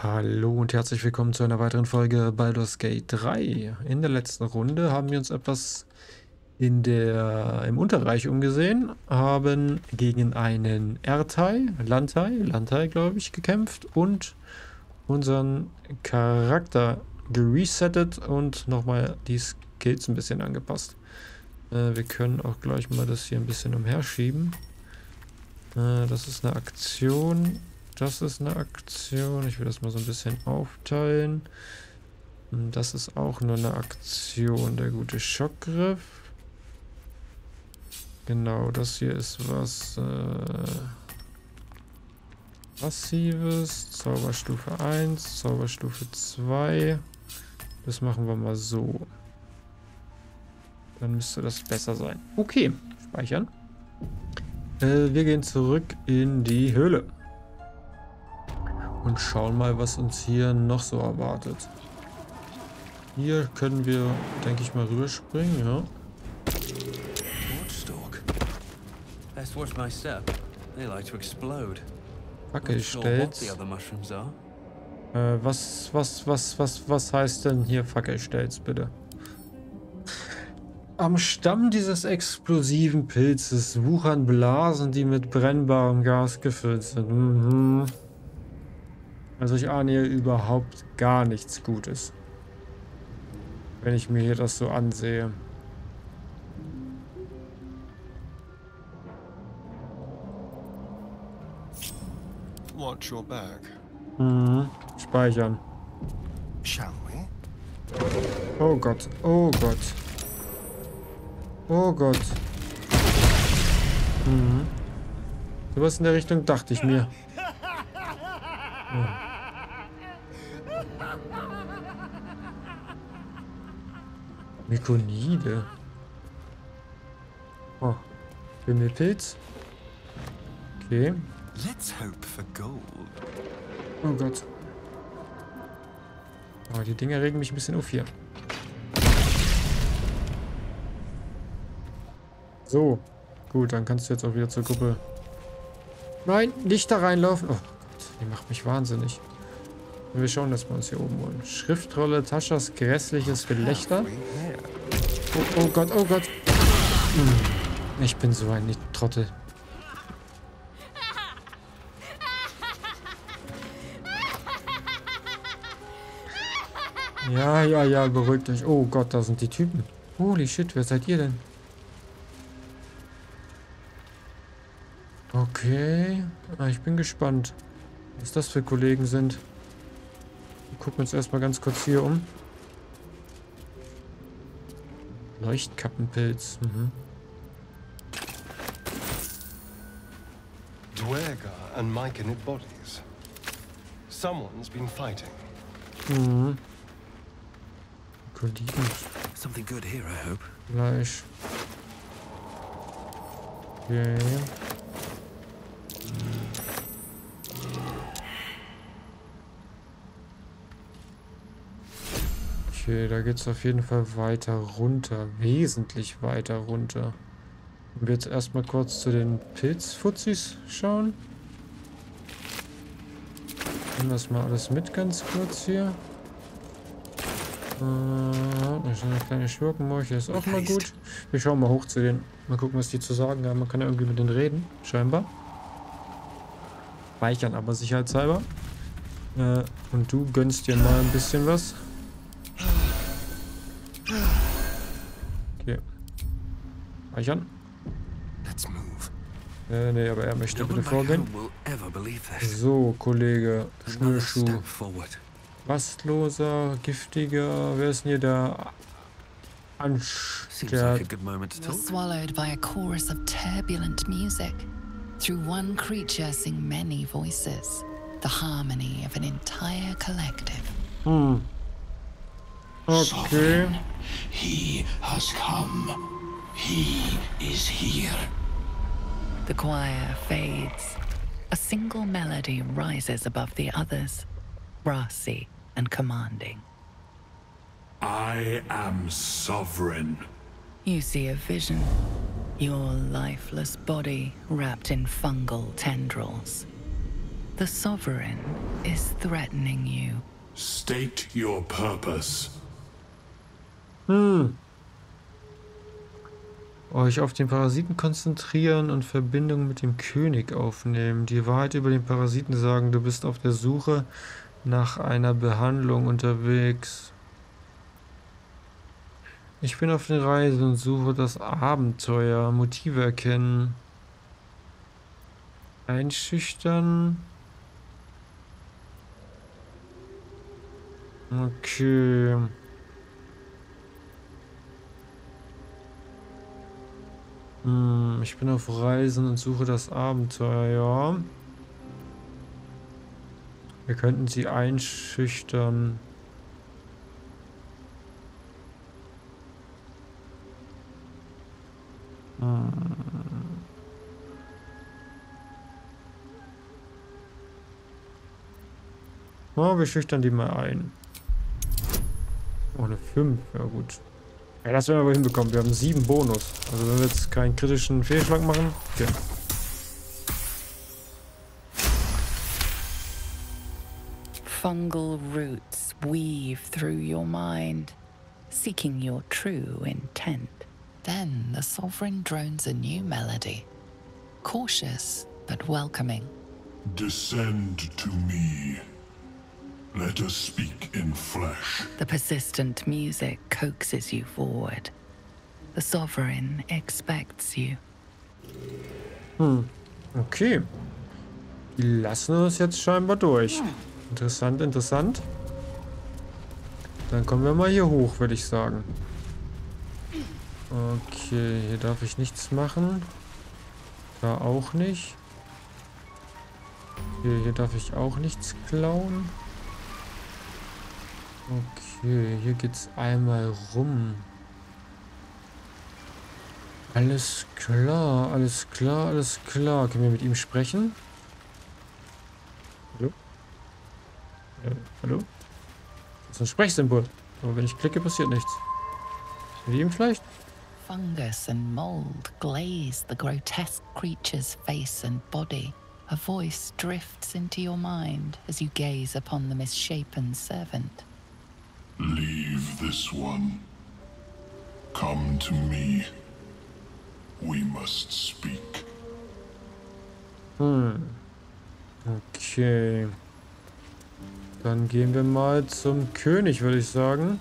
Hallo und herzlich willkommen zu einer weiteren Folge Baldur's Gate 3. In der letzten Runde haben wir uns etwas im Unterreich umgesehen, haben gegen einen Lantai, glaube ich, gekämpft und unseren Charakter geresettet und nochmal die Skills ein bisschen angepasst. Wir können auch gleich mal das hier ein bisschen umherschieben. Das ist eine Aktion. Das ist eine Aktion. Ich will das mal so ein bisschen aufteilen. Das ist auch nur eine Aktion. Der gute Schockgriff. Genau, das hier ist was Passives. Zauberstufe 1, Zauberstufe 2. Das machen wir mal so. Dann müsste das besser sein. Okay, speichern. Wir gehen zurück in die Höhle. Und schauen mal, was uns hier noch so erwartet. Hier können wir, denke ich mal, rüberspringen, ja. Fackelstelz. Was heißt denn hier Fackelstelz, bitte? Am Stamm dieses explosiven Pilzes wuchern Blasen, die mit brennbarem Gas gefüllt sind. Also ich ahne hier überhaupt gar nichts Gutes, wenn ich mir hier das so ansehe. Watch your back. Speichern. Shall we? Oh Gott, oh Gott. Oh Gott. Sowas in der Richtung dachte ich mir. Mykonide. Oh, Wimmelpilz. Okay. Let's hope for gold. Oh Gott. Oh, die Dinger regen mich ein bisschen auf hier. So. Gut, dann kannst du jetzt auch wieder zur Gruppe. Nein, nicht da reinlaufen. Oh Gott, die macht mich wahnsinnig. Wir schauen, dass wir uns hier oben holen. Schriftrolle, Taschas grässliches Gelächter. Oh Gott, oh Gott. Ich bin so ein Trottel. Ja, beruhigt euch. Oh Gott, da sind die Typen. Holy shit, wer seid ihr denn? Okay. Ich bin gespannt, was das für Kollegen sind. Wir gucken uns erstmal ganz kurz hier um. Leuchtkappenpilz. Dwerga and Myconid bodies. Someone's been fighting. Kollegen. Something good here, I hope. Fleisch. Okay. Okay, da geht es auf jeden Fall weiter runter. Wesentlich weiter runter. Und wir jetzt erstmal kurz zu den Pilzfuzis schauen. Nehmen das mal alles mit ganz kurz hier. Da ist eine kleine Schurkenmorche, ist auch mal gut. Wir schauen mal hoch zu denen. Mal gucken, was die zu sagen haben. Man kann ja irgendwie mit denen reden, scheinbar. Speichern aber sicherheitshalber. Und du gönnst dir mal ein bisschen was. Okay. Speichern. Let's move. Nee, aber er möchte bitte vorgehen. So, Kollege. Schnürschuh. Rastloser, giftiger. Wer ist denn hier der You're swallowed by a chorus of turbulent music. Through one creature sing many voices. The harmony of an entire collective. Okay. Sovereign, he has come. He is here. The choir fades. A single melody rises above the others, brassy and commanding. I am sovereign. You see a vision. Your lifeless body wrapped in fungal tendrils. The Sovereign is threatening you. State your purpose. Euch auf den Parasiten konzentrieren und Verbindung mit dem König aufnehmen. Die Wahrheit über den Parasiten sagen, du bist auf der Suche nach einer Behandlung unterwegs. Ich bin auf der Reise und suche das Abenteuer. Motive erkennen. Einschüchtern. Okay. Ich bin auf Reisen und suche das Abenteuer, ja. Wir könnten sie einschüchtern. Oh, wir schüchtern die mal ein. Oh, eine 5, ja gut. Ja, das werden wir aber hinbekommen. Wir haben 7 Bonus. Also wenn wir jetzt keinen kritischen Fehlschlag machen. Okay. Fungal roots weave through your mind, seeking your true intent. Then the Sovereign drones a new melody, cautious but welcoming. Descend to me. Let us speak in flesh. The persistent music coaxes you forward. The Sovereign expects you. Okay. Die lassen uns jetzt scheinbar durch. Interessant, interessant. Dann kommen wir mal hier hoch, würde ich sagen. Okay, hier darf ich nichts machen. Da auch nicht. Okay, hier darf ich auch nichts klauen. Okay, hier geht's einmal rum. Alles klar, alles klar, alles klar. Können wir mit ihm sprechen? Hallo? Hallo? Das ist ein Sprechsymbol. Aber wenn ich klicke, passiert nichts. Mit ihm vielleicht? Fungus and mold glaze the grotesque creature's face and body. A voice drifts into your mind as you gaze upon the misshapen servant. Leave this one. Come to me. We must speak. Okay. Dann gehen wir mal zum König, würde ich sagen.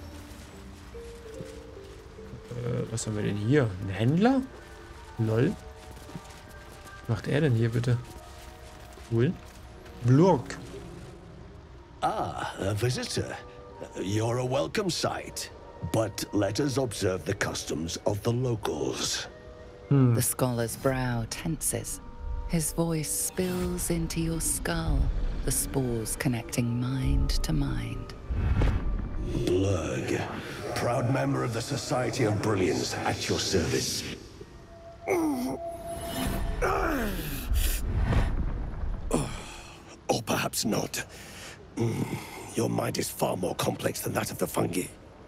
Was haben wir denn hier? Ein Händler? Lol. Was macht er denn hier bitte? Cool. Blurk. Ah, a visitor. You're a welcome sight. But let us observe the customs of the locals. The scholar's brow tenses. His voice spills into your skull, the spores connecting mind to mind. Blurg, proud member of the Society of Brilliance, at your service. Or perhaps not. Your mind is far more complex than that of the fungi.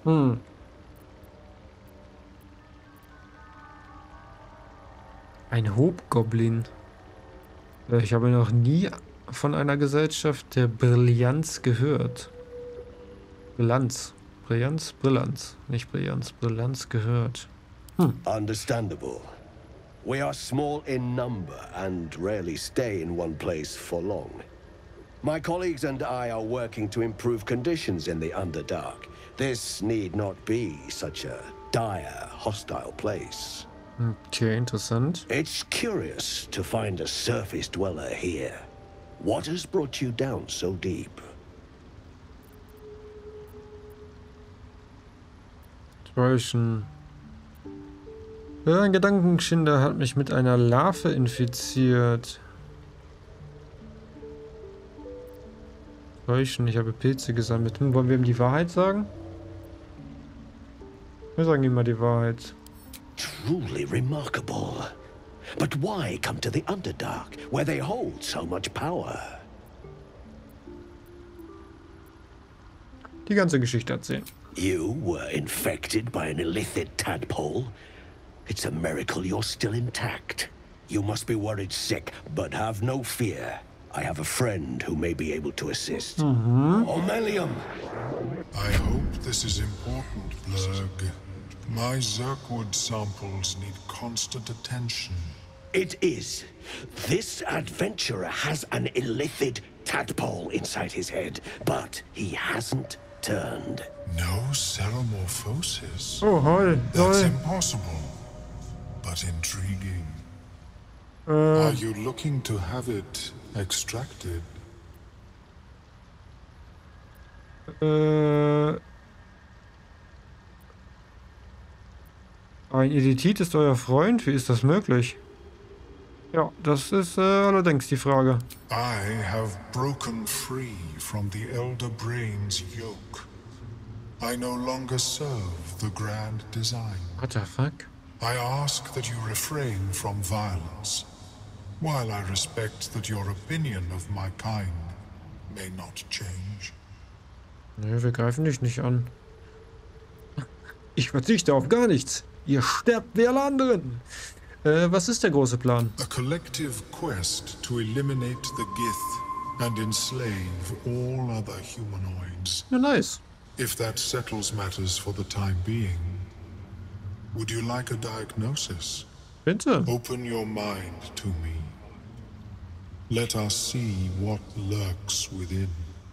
Ein Hobgoblin. Ich habe noch nie von einer Gesellschaft der Brillanz gehört. Brillanz. Brillanz? Brillanz. Nicht Brillanz. Brillanz gehört. Understandable. We are small in number and rarely stay in one place for long. My colleagues and I are working to improve conditions in the Underdark. This need not be such a dire, hostile place. Okay, interessant. It's curious to find a surface dweller here. What has brought you down so deep? Täuschen. Ja, ein Gedankenschinder hat mich mit einer Larve infiziert. Täuschen, ich habe Pilze gesammelt. Wollen wir ihm die Wahrheit sagen? Wir sagen ihm mal die Wahrheit. Truly remarkable. But why come to the Underdark, where they hold so much power? Die ganze Geschichte erzählen. You were infected by an illithid tadpole? It's a miracle you're still intact. You must be worried sick, but have no fear. I have a friend who may be able to assist. Ormelium! I hope this is important, Blurg. My Zerkwood samples need constant attention. It is. This adventurer has an illithid tadpole inside his head, but he hasn't turned. No ceremorphosis. Oh, hi. That's Hi. impossible, but intriguing. Are you looking to have it extracted? Ein Editit ist euer Freund? Wie ist das möglich? Ja, das ist allerdings die Frage. I have broken free from the Elder Brain's yoke. I no longer serve the grand design. What the fuck? I ask that you refrain from violence, while I respect that your opinion of my kind may not change. Nö, wir greifen dich nicht an. Ich verzichte auf gar nichts. Ihr sterbt wie alle anderen. Was ist der große Plan? A collective quest to eliminate the Gith and enslave all other humanoids. Ja, nice. If that settles matters for the time being, would you like a diagnosis? Bitte. Open your mind to me. Let us see what lurks within.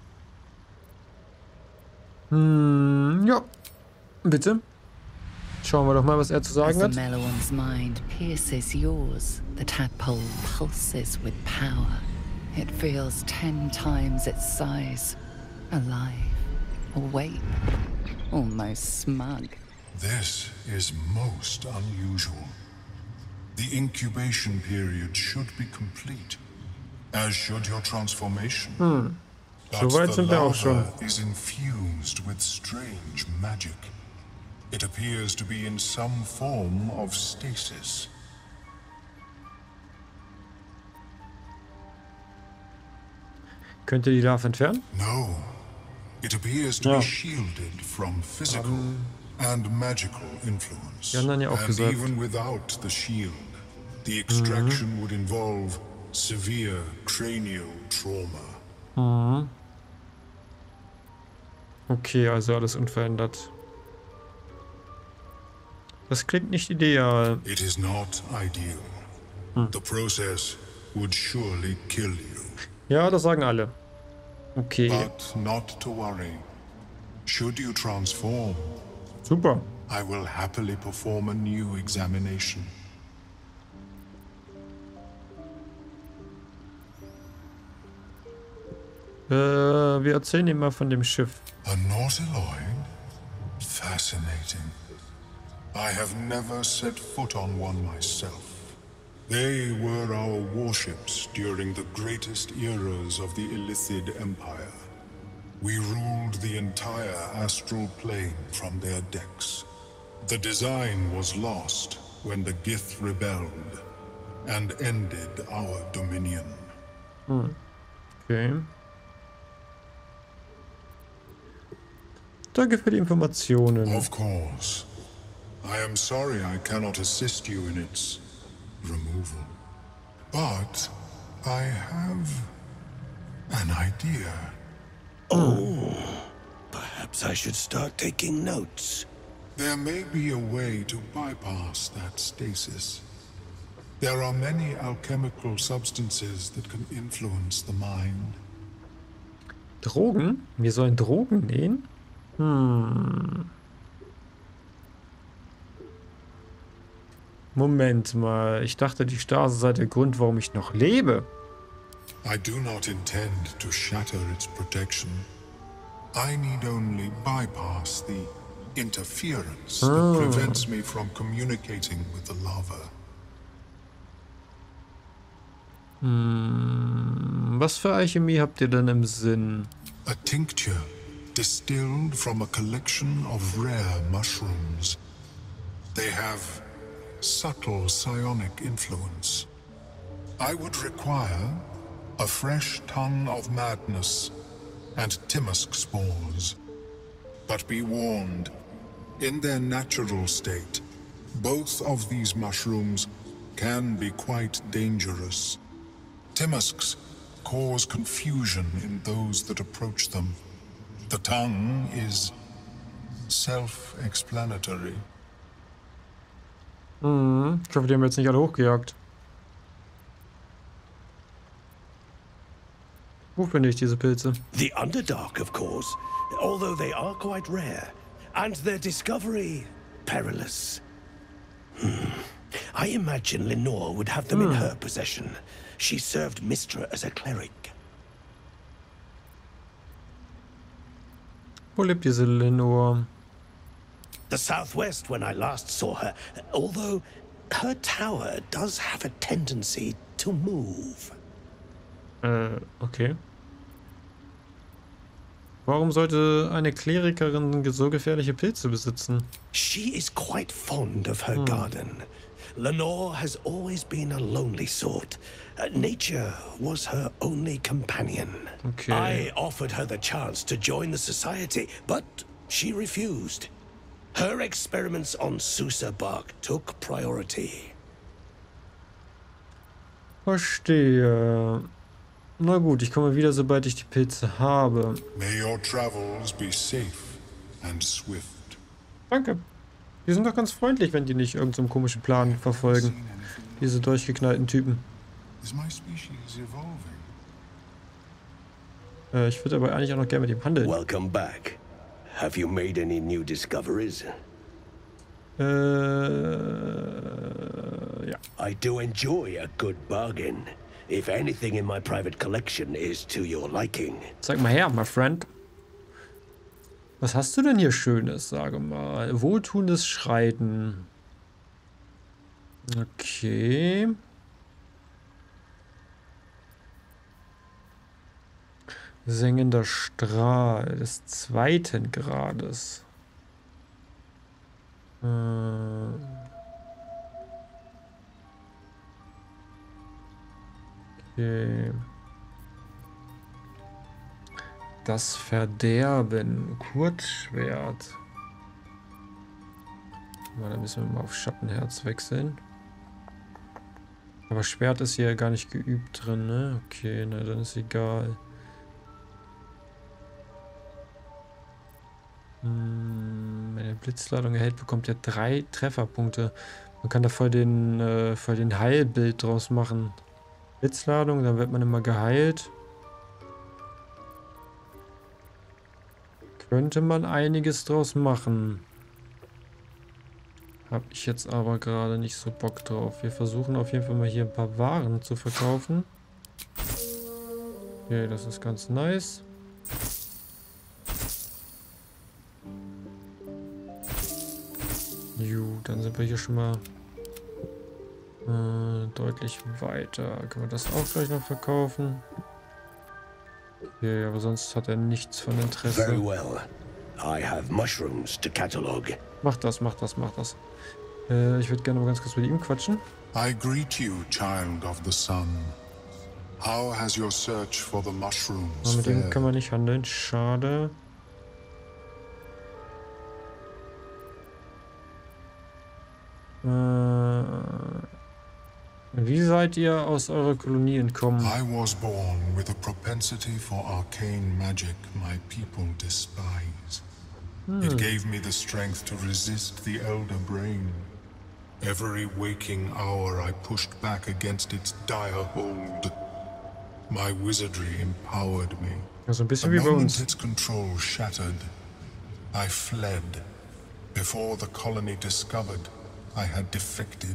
Ja. Bitte. Schauen wir doch mal, was er zu As sagen the hat. Meloan's mind pierces yours, the tadpole pulses with power. It feels 10 times its size. Alive, awake, almost smug. This is most unusual. The incubation period should be complete, as should your transformation. But So weit the sind wir auch schon. larva is infused with strange magic. It appears to be in some form of stasis. Könnt ihr die Larve entfernen? No, it appears to Ja. be shielded from physical and magical influence. Die haben dann ja auch And gesagt. even without the shield, the extraction would involve severe cranial trauma. Okay, also alles unverändert. Das klingt nicht ideal. It is not ideal. The process would surely kill you. Ja, das sagen alle. Okay, But not to worry. Should you transform, super. I will happily perform a new examination. Wir erzählen ihm mal von dem Schiff. A Nautiloid? Fascinating. I have never set foot on one myself. They were our warships during the greatest eras of the Illithid Empire. We ruled the entire astral plane from their decks. The design was lost when the Gith rebelled and ended our dominion. Okay. Danke für die Informationen. Of course. I am sorry I cannot assist you in its removal. But I have an idea. Perhaps I should start taking notes. There may be a way to bypass that stasis. There are many alchemical substances that can influence the mind. Drogen? Wir sollen Drogen nehmen? Moment mal. Ich dachte, die Stase sei der Grund, warum ich noch lebe. I do not intend to shatter its protection. I need only bypass the interference that prevents me from communicating with the larva. Was für Alchemie habt ihr denn im Sinn? A tincture distilled from a collection of rare mushrooms. They have subtle psionic influence. I would require a fresh tongue of madness and Timusk spores. But be warned, in their natural state, both of these mushrooms can be quite dangerous. Timusks cause confusion in those that approach them. The tongue is self-explanatory. Ich hoffe, die haben wir jetzt nicht alle hochgejagt. Wo finde ich diese Pilze? The Underdark, of course, although they are quite rare, and their discovery perilous. I imagine Lenore would have them in her possession. She served Mystra as a cleric. Wo lebt diese Lenore? The southwest when I last saw her, although her tower does have a tendency to move. Okay. Warum sollte eine Klerikerin so gefährliche Pilze besitzen? She is quite fond of her garden. Lenore has always been a lonely sort. Nature was her only companion. Okay. I offered her the chance to join the society, but she refused. Her experiments on Susa bark took priority. Verstehe. Na gut, ich komme wieder, sobald ich die Pilze habe. May your travels be safe and swift. Danke. Die sind doch ganz freundlich, wenn die nicht irgendeinen komischen Plan verfolgen. Diese durchgeknallten Typen. Is my species evolving? Ich würde aber eigentlich auch noch gerne mit ihm handeln. Welcome back. Have you made any new discoveries? Ja. I do enjoy a good bargain. If anything in my private collection is to your liking. Zeig mal her, my friend. Was hast du denn hier Schönes, sage mal? Wohltuendes Schreiten. Okay. Sengender Strahl des 2. Grades. Okay. Das Verderben. Kurzschwert. Mal, da müssen wir mal auf Schattenherz wechseln. Aber Schwert ist hier gar nicht geübt drin, ne? Okay, na dann ist egal. Wenn Blitzladung erhält, bekommt er 3 Trefferpunkte. Man kann da voll den Heilbild draus machen. Blitzladung, dann wird man immer geheilt. Könnte man einiges draus machen. Hab ich jetzt aber gerade nicht so Bock drauf. Wir versuchen auf jeden Fall mal hier ein paar Waren zu verkaufen. Okay, das ist ganz nice. Dann sind wir hier schon mal deutlich weiter. Können wir das auch gleich noch verkaufen? Okay, aber sonst hat er nichts von Interesse. Very well. I have mushrooms to catalog. Mach das. Ich würde gerne mal ganz kurz mit ihm quatschen. I greet you, child of the sun. How has your search for the mushrooms Aber mit dem fared? kann man nicht handeln. Schade. Wie seid ihr aus eurer Kolonie entkommen? I was born with a propensity for arcane magic my people despise. It gave me the strength to resist the elder brain. Every waking hour I pushed back against its dire hold. My wizardry empowered me. Also ein The bisschen wie bei moment uns. its control shattered, I fled. Before the colony discovered I had defected.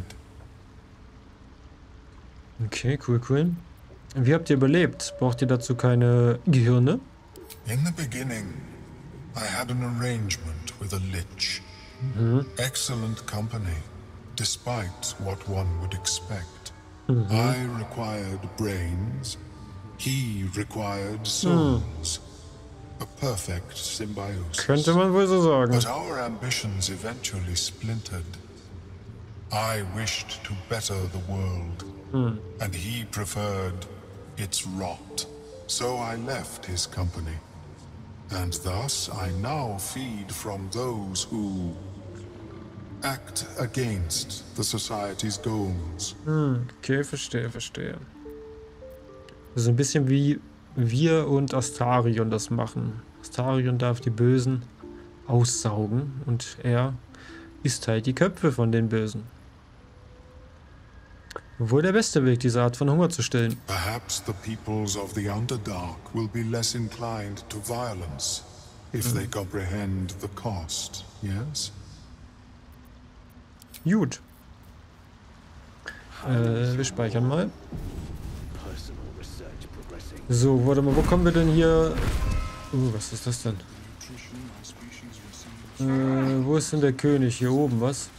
Okay, cool. Wie habt ihr überlebt? Braucht ihr dazu keine Gehirne? In the beginning, I had an arrangement with a lich. Excellent company, despite what one would expect. I required brains, he required souls. A perfect symbiosis. Könnte man wohl so sagen. But our ambitions eventually splintered. I wished to better the world, and he preferred its rot. So I left his company, and thus I now feed from those who act against the society's goals. Okay, verstehe. Das ist ein bisschen wie wir und Astarion das machen. Astarion darf die Bösen aussaugen und er isst halt die Köpfe von den Bösen. Wohl der beste Weg, diese Art von Hunger zu stillen. Perhaps the peoples of the Underdark will be less inclined to violence if they comprehend the cost, yes? Gut. Wir speichern mal. So, warte mal, wo kommen wir denn hier? Was ist das denn? Wo ist denn der König? Hier oben, was?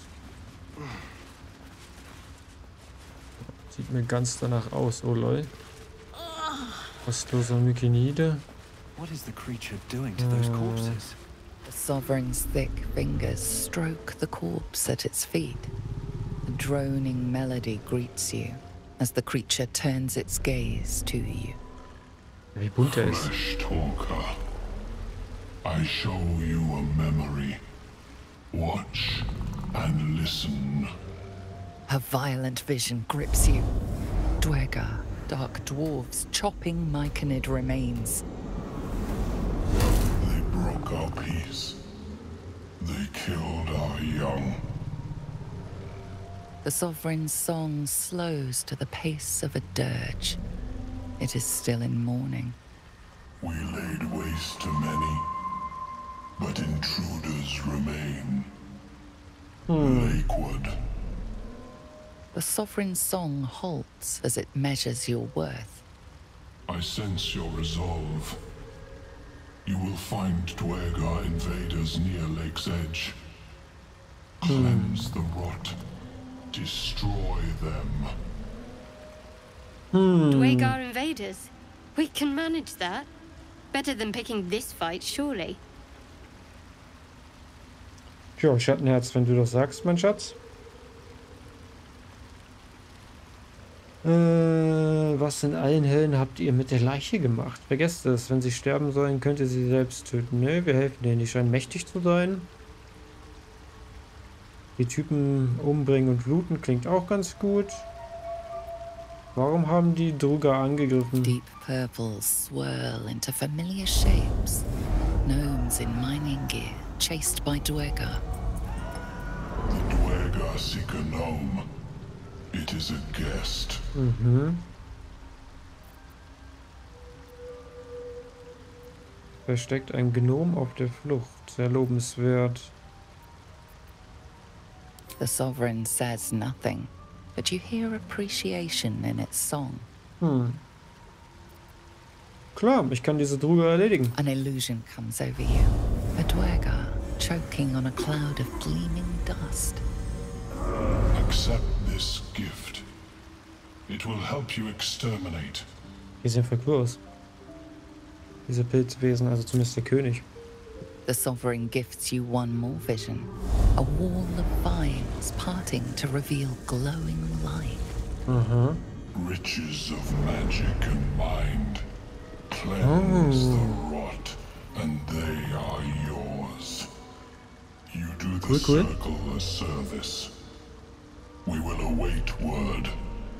Sieht mir ganz danach aus, oh lol. Was ist los an Mykenide? What is the creature doing to those corpses? The Sovereign's thick fingers stroke the corpse at its feet. A droning melody greets you as the creature turns its gaze to you. Wie bunt er ist. Flesh talker, I show you a memory. Watch and listen. A violent vision grips you. Dwergar, dark dwarves chopping Myconid remains. They broke our peace. They killed our young. The Sovereign's song slows to the pace of a dirge. It is still in mourning. We laid waste to many, but intruders remain. Lakewood. The Sovereign's song halts as it measures your worth. I sense your resolve. You will find Dwergar invaders near Lake's Edge. Cleanse the rot. Destroy them. Dwergar invaders? We can manage that. Better than picking this fight, surely. Ja, Schattenherz, wenn du das sagst, mein Schatz. Was in allen Helden habt ihr mit der Leiche gemacht? Vergesst es, wenn sie sterben sollen, könnt ihr sie selbst töten. Ne, wir helfen denen. Die scheinen mächtig zu sein. Die Typen umbringen und looten klingt auch ganz gut. Warum haben die Druga angegriffen? Deep purples swirl into familiar shapes. Gnomes in mining gear, chased by Dwergar. The Dwergar seek a gnome. It is a guest. Versteckt ein Gnom auf der Flucht. Sehr lobenswert. The Sovereign says nothing, but you hear appreciation in its song. Klar, ich kann diese Druga erledigen. An illusion comes over you. A Dwergar choking on a cloud of gleaming dust. Accept this gift. It will help you exterminate. Die sehen voll cool aus. Diese Pilzwesen, also zumindest der König. The Sovereign gifts you one more vision. A wall of vines parting to reveal glowing light. Riches of magic and mind. Cleanse the rot, and they are yours. You do the circle a service. We will await word.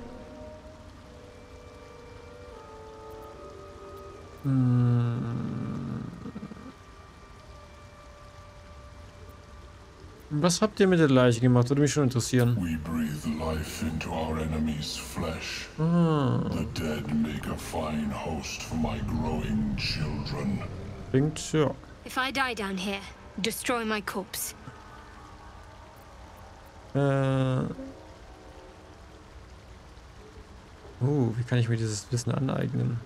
Was habt ihr mit der Leiche gemacht? Würde mich schon interessieren. We breathe life into our enemy's flesh. The dead make a fine host for my growing children. Klingt, ja. If I die down here, destroy my corpse. Wie kann ich mir dieses Wissen aneignen?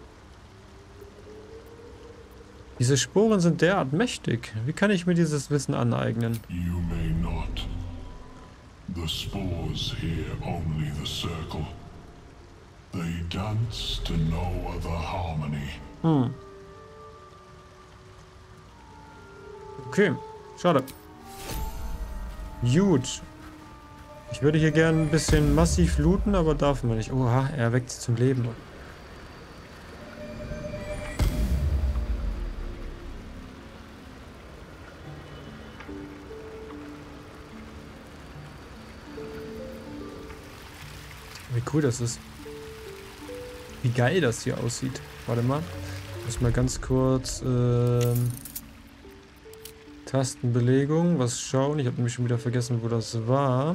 Diese Sporen sind derart mächtig. Wie kann ich mir dieses Wissen aneignen? You may not. The spores hear only the circle. They dance to no other harmony. Okay, schade. Gut. Ich würde hier gerne ein bisschen massiv looten, aber darf man nicht. Oha, er weckt sie zum Leben. Wie cool das ist. wie geil das hier aussieht. Warte mal. Muss mal ganz kurz Tastenbelegung, was schauen. Ich habe nämlich schon wieder vergessen, wo das war.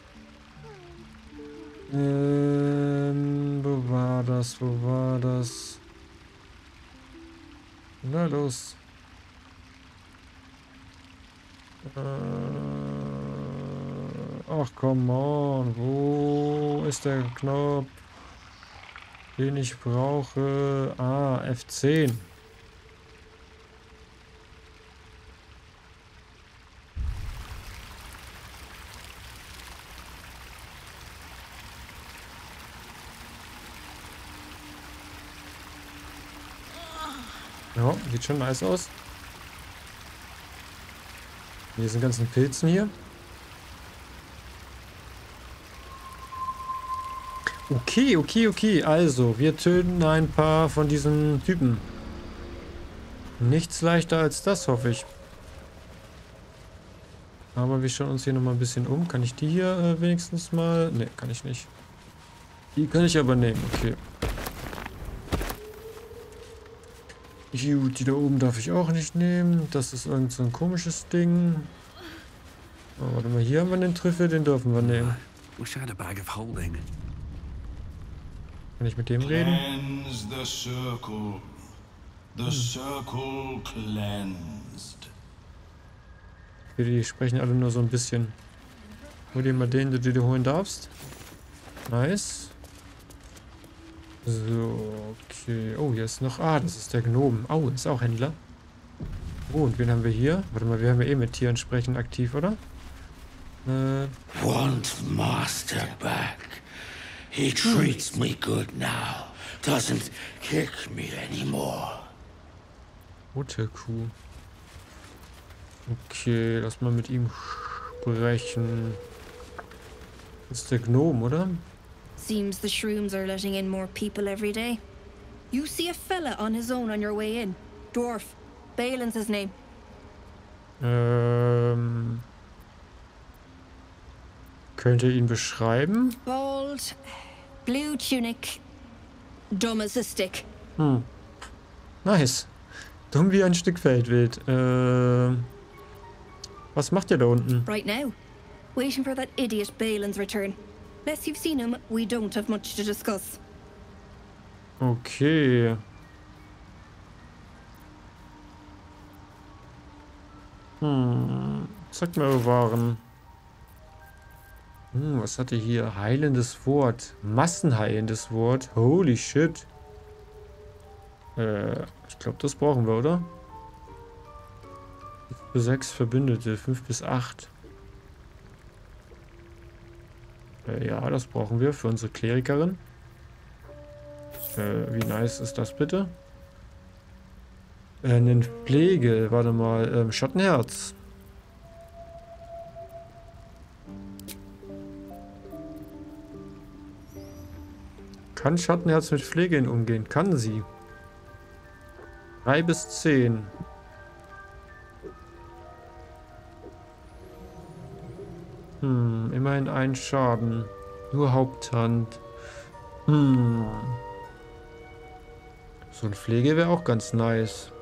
Wo war das? Wo war das? Na los. Ach, come on. Wo ist der Knopf, den ich brauche? Ah, F10. Ja, sieht schon nice aus. Hier sind ganzen Pilzen hier. Okay, okay, okay. Also, wir töten ein paar von diesen Typen. Nichts leichter als das, hoffe ich. Aber wir schauen uns hier nochmal ein bisschen um. Kann ich die hier wenigstens mal... Ne, kann ich nicht. Die kann ich aber nehmen, okay. Die da oben darf ich auch nicht nehmen. Das ist irgend so ein komisches Ding. Oh, warte mal, hier haben wir den Trüffel, den dürfen wir nehmen. Wish I had a bag of holding. Kann ich mit dem reden? Cleanse the circle. The circle cleansed. Die sprechen alle nur so ein bisschen. Hol dir mal den, den du holen darfst. Nice. So, okay. Oh, hier ist noch... Ah, das ist der Gnom. Oh, ist auch Händler. Oh, und wen haben wir hier? Warte mal, wir haben ja eh mit Tieren sprechen aktiv, oder? Want master back. He treats me good now. Doesn't kick me anymore. Rote Kuh. Okay, lass mal mit ihm sprechen. Das ist der Gnom, oder? Seems the shrooms are letting in more people every day. You see a fella on his own on your way in. Dwarf. Balin's his name. Könnt ihr ihn beschreiben? Bald, blue tunic, dumb as a stick. Nice. Dumm wie ein Stück Feldwild. Was macht ihr da unten? Right now, waiting for that idiot Balin's return. Unless you've seen him, we don't have much to discuss. Okay. Zeig mal eure Waren. Was hat ihr hier? Heilendes Wort. Massenheilendes Wort. Holy shit. Ich glaube, das brauchen wir, oder? 5 bis 6 Verbündete. 5 bis 8. Ja, das brauchen wir für unsere Klerikerin. Wie nice ist das bitte? Eine Pflege. Warte mal. Schattenherz. Kann Schattenherz mit Pflegerin umgehen? Kann sie. 3 bis 10. Immerhin ein Schaden. Nur Haupthand. So ein Pflege wäre auch ganz nice.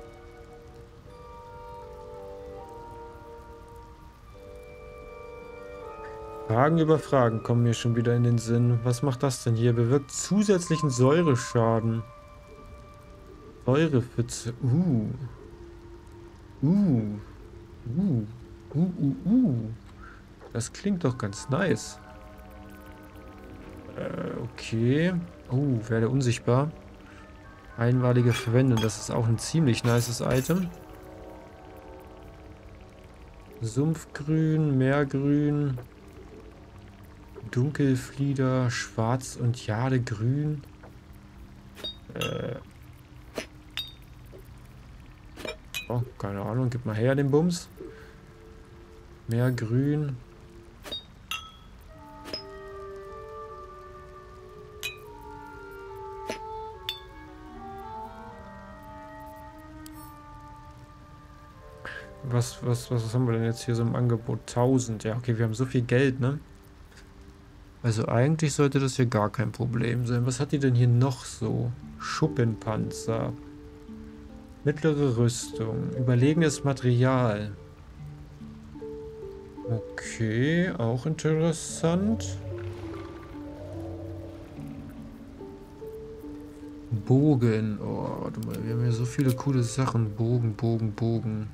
Fragen über Fragen kommen mir schon wieder in den Sinn. Was macht das denn hier? Bewirkt zusätzlichen Säureschaden. Säurepfütze. Das klingt doch ganz nice. Okay. Werde unsichtbar. Einmalige Verwendung. Das ist auch ein ziemlich nices Item. Sumpfgrün, Meergrün. Dunkelflieder, Schwarz und Jadegrün. Oh, keine Ahnung. Gib mal her den Bums. Meergrün. Was haben wir denn jetzt hier so im Angebot? 1000. Ja, okay, wir haben so viel Geld, ne? Also eigentlich sollte das hier gar kein Problem sein. Was hat die denn hier noch so? Schuppenpanzer. Mittlere Rüstung. Überlegenes Material. Okay, auch interessant. Bogen. Oh, warte mal, wir haben hier so viele coole Sachen. Bogen, Bogen, Bogen.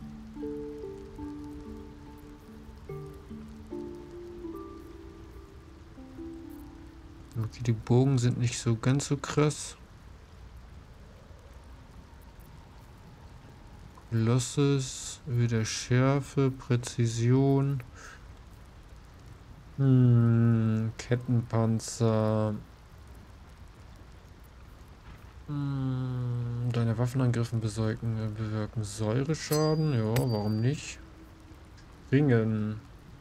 Okay, die Bogen sind nicht so ganz so krass. Kolossus, wieder Schärfe, Präzision. Kettenpanzer. Deine Waffenangriffen bewirken Säureschaden. Ja, warum nicht? Ringen.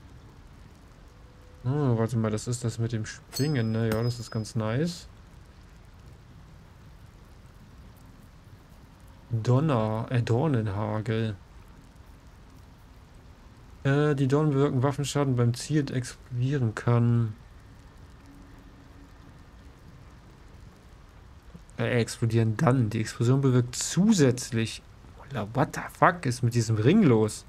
Oh, warte mal, das ist das mit dem Springen, ne? Ja, das ist ganz nice. Dornenhagel. Die Dornen bewirken Waffenschaden beim Ziel, das explodieren kann. Explodieren dann. Die Explosion bewirkt zusätzlich. What the fuck ist mit diesem Ring los?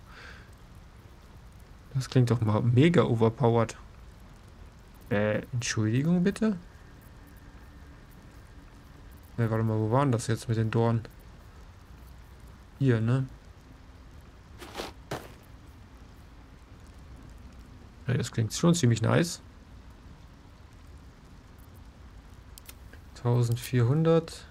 Das klingt doch mal mega overpowered. Entschuldigung bitte? Warte mal, wo waren das jetzt mit den Dornen? Hier, ne? Ja, das klingt schon ziemlich nice. 1400.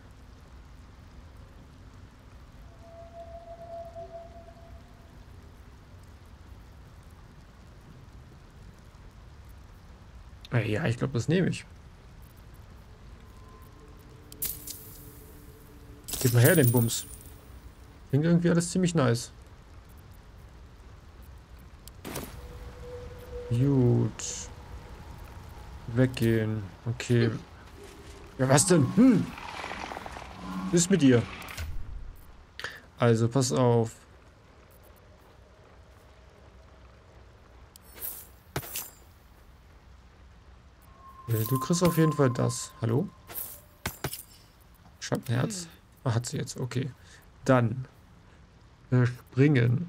Ja, ich glaube, das nehme ich. Gib mal her den Bums. Klingt irgendwie alles ziemlich nice. Gut. Weggehen. Okay. Ja, was denn? Was ist mit dir? Also, pass auf. Du kriegst auf jeden Fall das. Hallo? Schattenherz. Ah, hat sie jetzt. Okay. Dann. Springen.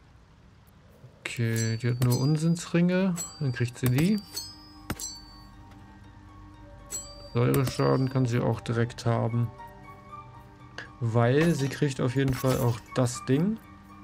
Okay, die hat nur Unsinnsringe. Dann kriegt sie die. Säureschaden kann sie auch direkt haben. Weil sie kriegt auf jeden Fall auch das Ding.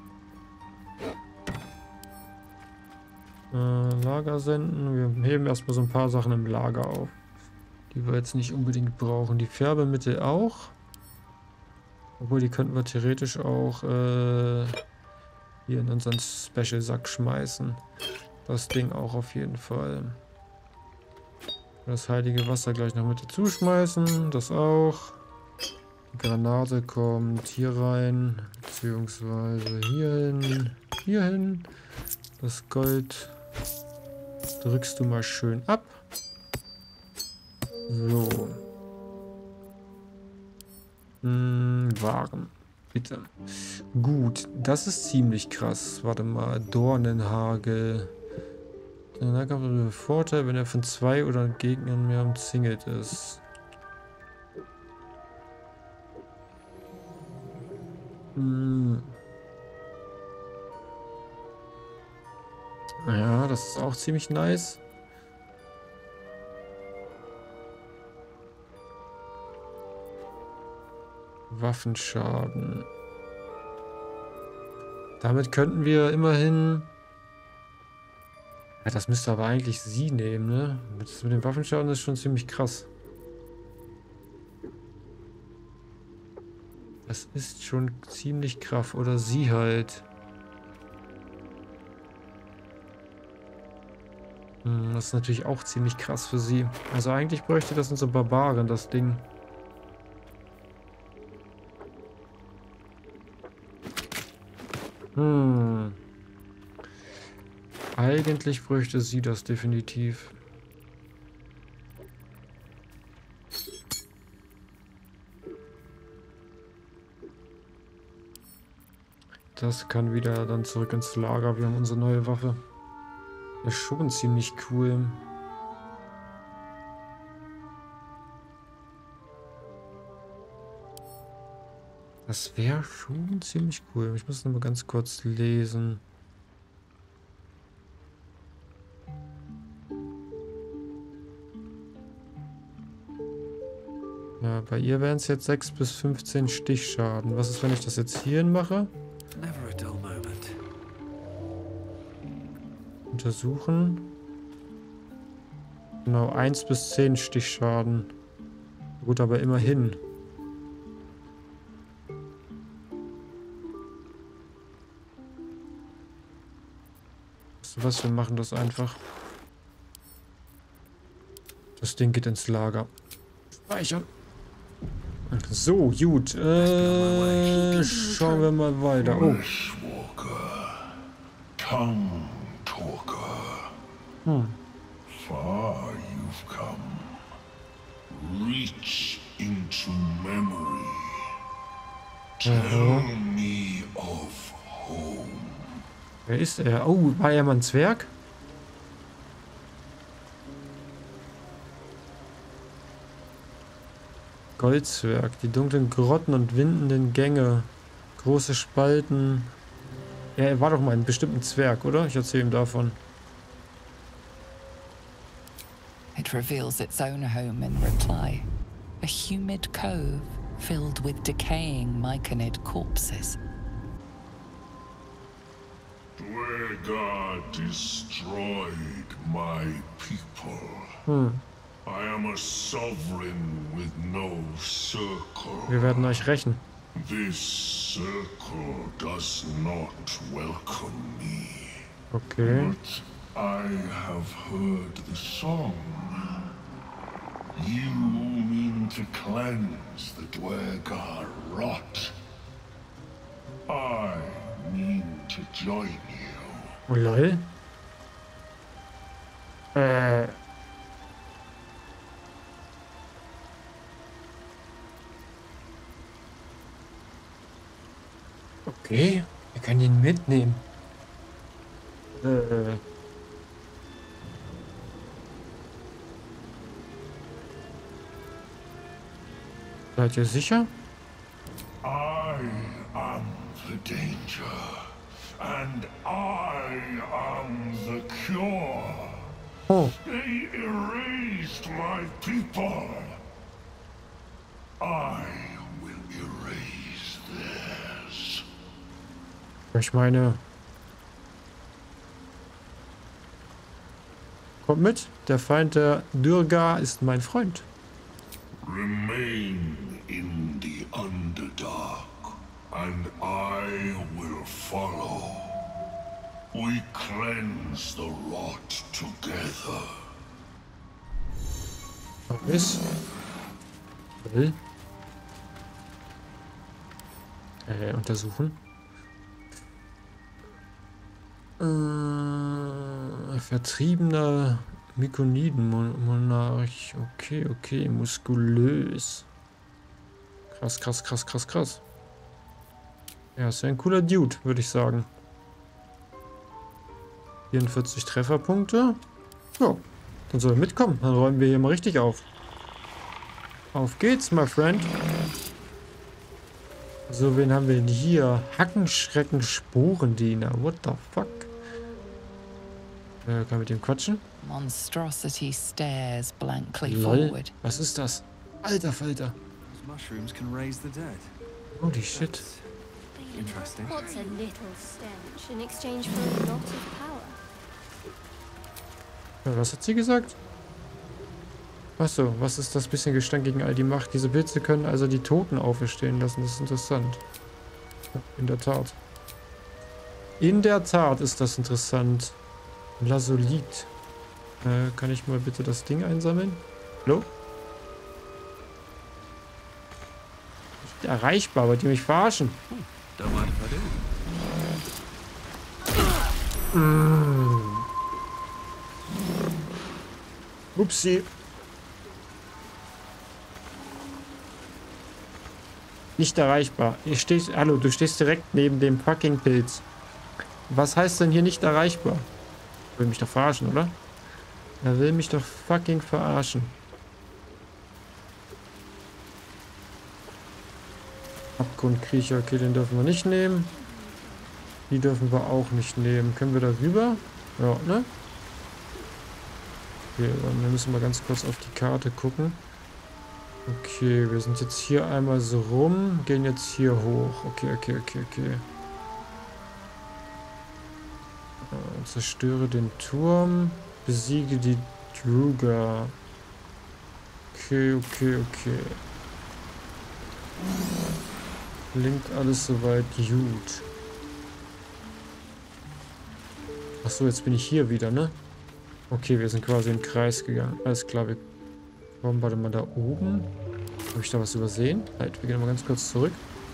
Lager senden. Wir heben erstmal so ein paar Sachen im Lager auf, die wir jetzt nicht unbedingt brauchen. Die Färbemittel auch. Obwohl, die könnten wir theoretisch auch hier in unseren Special-Sack schmeißen. Das Ding auch auf jeden Fall. Das heilige Wasser gleich noch mit dazu schmeißen. Das auch. Die Granate kommt hier rein. Beziehungsweise hier hin. Hier hin. Das Gold drückst du mal schön ab. So. Waren. Bitte. Gut, das ist ziemlich krass. Warte mal. Dornenhagel. Der Nahkampf hat einen Vorteil, wenn er von 2 oder Gegnern mehr umzingelt ist. Ja, das ist auch ziemlich nice. Waffenschaden. Damit könnten wir immerhin... Ja, das müsste aber eigentlich sie nehmen, ne? Das mit dem Waffenschaden ist schon ziemlich krass. Das ist schon ziemlich krass. Oder sie halt. Das ist natürlich auch ziemlich krass für sie. Also eigentlich bräuchte das unsere Barbaren, das Ding. Eigentlich bräuchte sie das definitiv. Das kann wieder dann zurück ins Lager. Wir haben unsere neue Waffe. Das ist schon ziemlich cool. Das wäre schon ziemlich cool. Ich muss noch mal ganz kurz lesen. Ja, bei ihr wären es jetzt 6 bis 15 Stichschaden. Was ist, wenn ich das jetzt hierhin mache? Never a dull moment. Untersuchen. Genau, 1 bis 10 Stichschaden. Gut, aber immerhin. Weißt du was, wir machen das einfach. Das Ding geht ins Lager. Speichern. So, gut. Schauen wir mal weiter. Oh. Tongue talker. Far you've come. Reach into memory. Tell me of home. Wer ist er? Oh, war er mal ein Zwerg? Goldzwerg. Die dunklen Grotten und windenden Gänge. Große Spalten. Ja, er war doch mal ein bestimmter Zwerg, oder? Ich erzähle ihm davon. It reveals its own home in reply. A humid cove filled with decaying Myconid corpses. Dwergar destroyed my people. I am a sovereign with no circle. Wir werden euch rächen. This circle does not welcome me. Okay. But I have heard the song. You mean to cleanse the Dwergar rot. I mean to join you. Oh lol. Okay, wir können ihn mitnehmen. Seid ihr sicher? I am the danger, and I am the cure. Oh, They erased my people. I will erase theirs. ich meine... Kommt mit, der Feind der Dürgar ist mein Freund. Remain in the Underdark, and I will follow. We cleanse the rot together. Ist. Will. Untersuchen. Vertriebener Mykoniden-Monarch. Okay, muskulös. Krass. Ja, ist ja ein cooler Dude, würde ich sagen. 44 Trefferpunkte. Ja, dann soll er mitkommen. Dann räumen wir hier mal richtig auf. Auf geht's, my friend. So, wen haben wir denn hier? Hackenschrecken Sporendiener. What the fuck? Kann man mit dem quatschen? Monstrosity stares blankly Lol. forward. Was ist das? Alter Falter. Those mushrooms can raise the dead. Holy shit. Interesting. What's a little stench in exchange for a lot of power? Ja, was hat sie gesagt? Achso, was ist das bisschen Gestank gegen all die Macht? Diese Pilze können also die Toten auferstehen lassen. Das ist interessant. Ja, in der Tat. In der Tat ist das interessant. Lasolit. Kann ich mal bitte das Ding einsammeln? Hallo? Nicht erreichbar, wollt ihr mich verarschen? Don't mind if I do. Upsi. Nicht erreichbar. Hallo, du stehst direkt neben dem fucking Pilz. Was heißt denn hier nicht erreichbar? Will mich doch verarschen, oder? Er will mich doch fucking verarschen. Abgrundkriecher, okay, den dürfen wir nicht nehmen. Die dürfen wir auch nicht nehmen. Können wir da rüber? Ja, ne? Okay, dann müssen wir ganz kurz auf die Karte gucken. Okay, wir sind jetzt hier einmal so rum, gehen jetzt hier hoch. Okay. Zerstöre den Turm, besiege die Druga. Okay. Klingt alles soweit gut. Achso, jetzt bin ich hier wieder, ne? Okay, wir sind quasi im Kreis gegangen. Alles klar, wir kommen, warte mal, da oben. Habe ich da was übersehen? Halt, wir gehen mal ganz kurz zurück.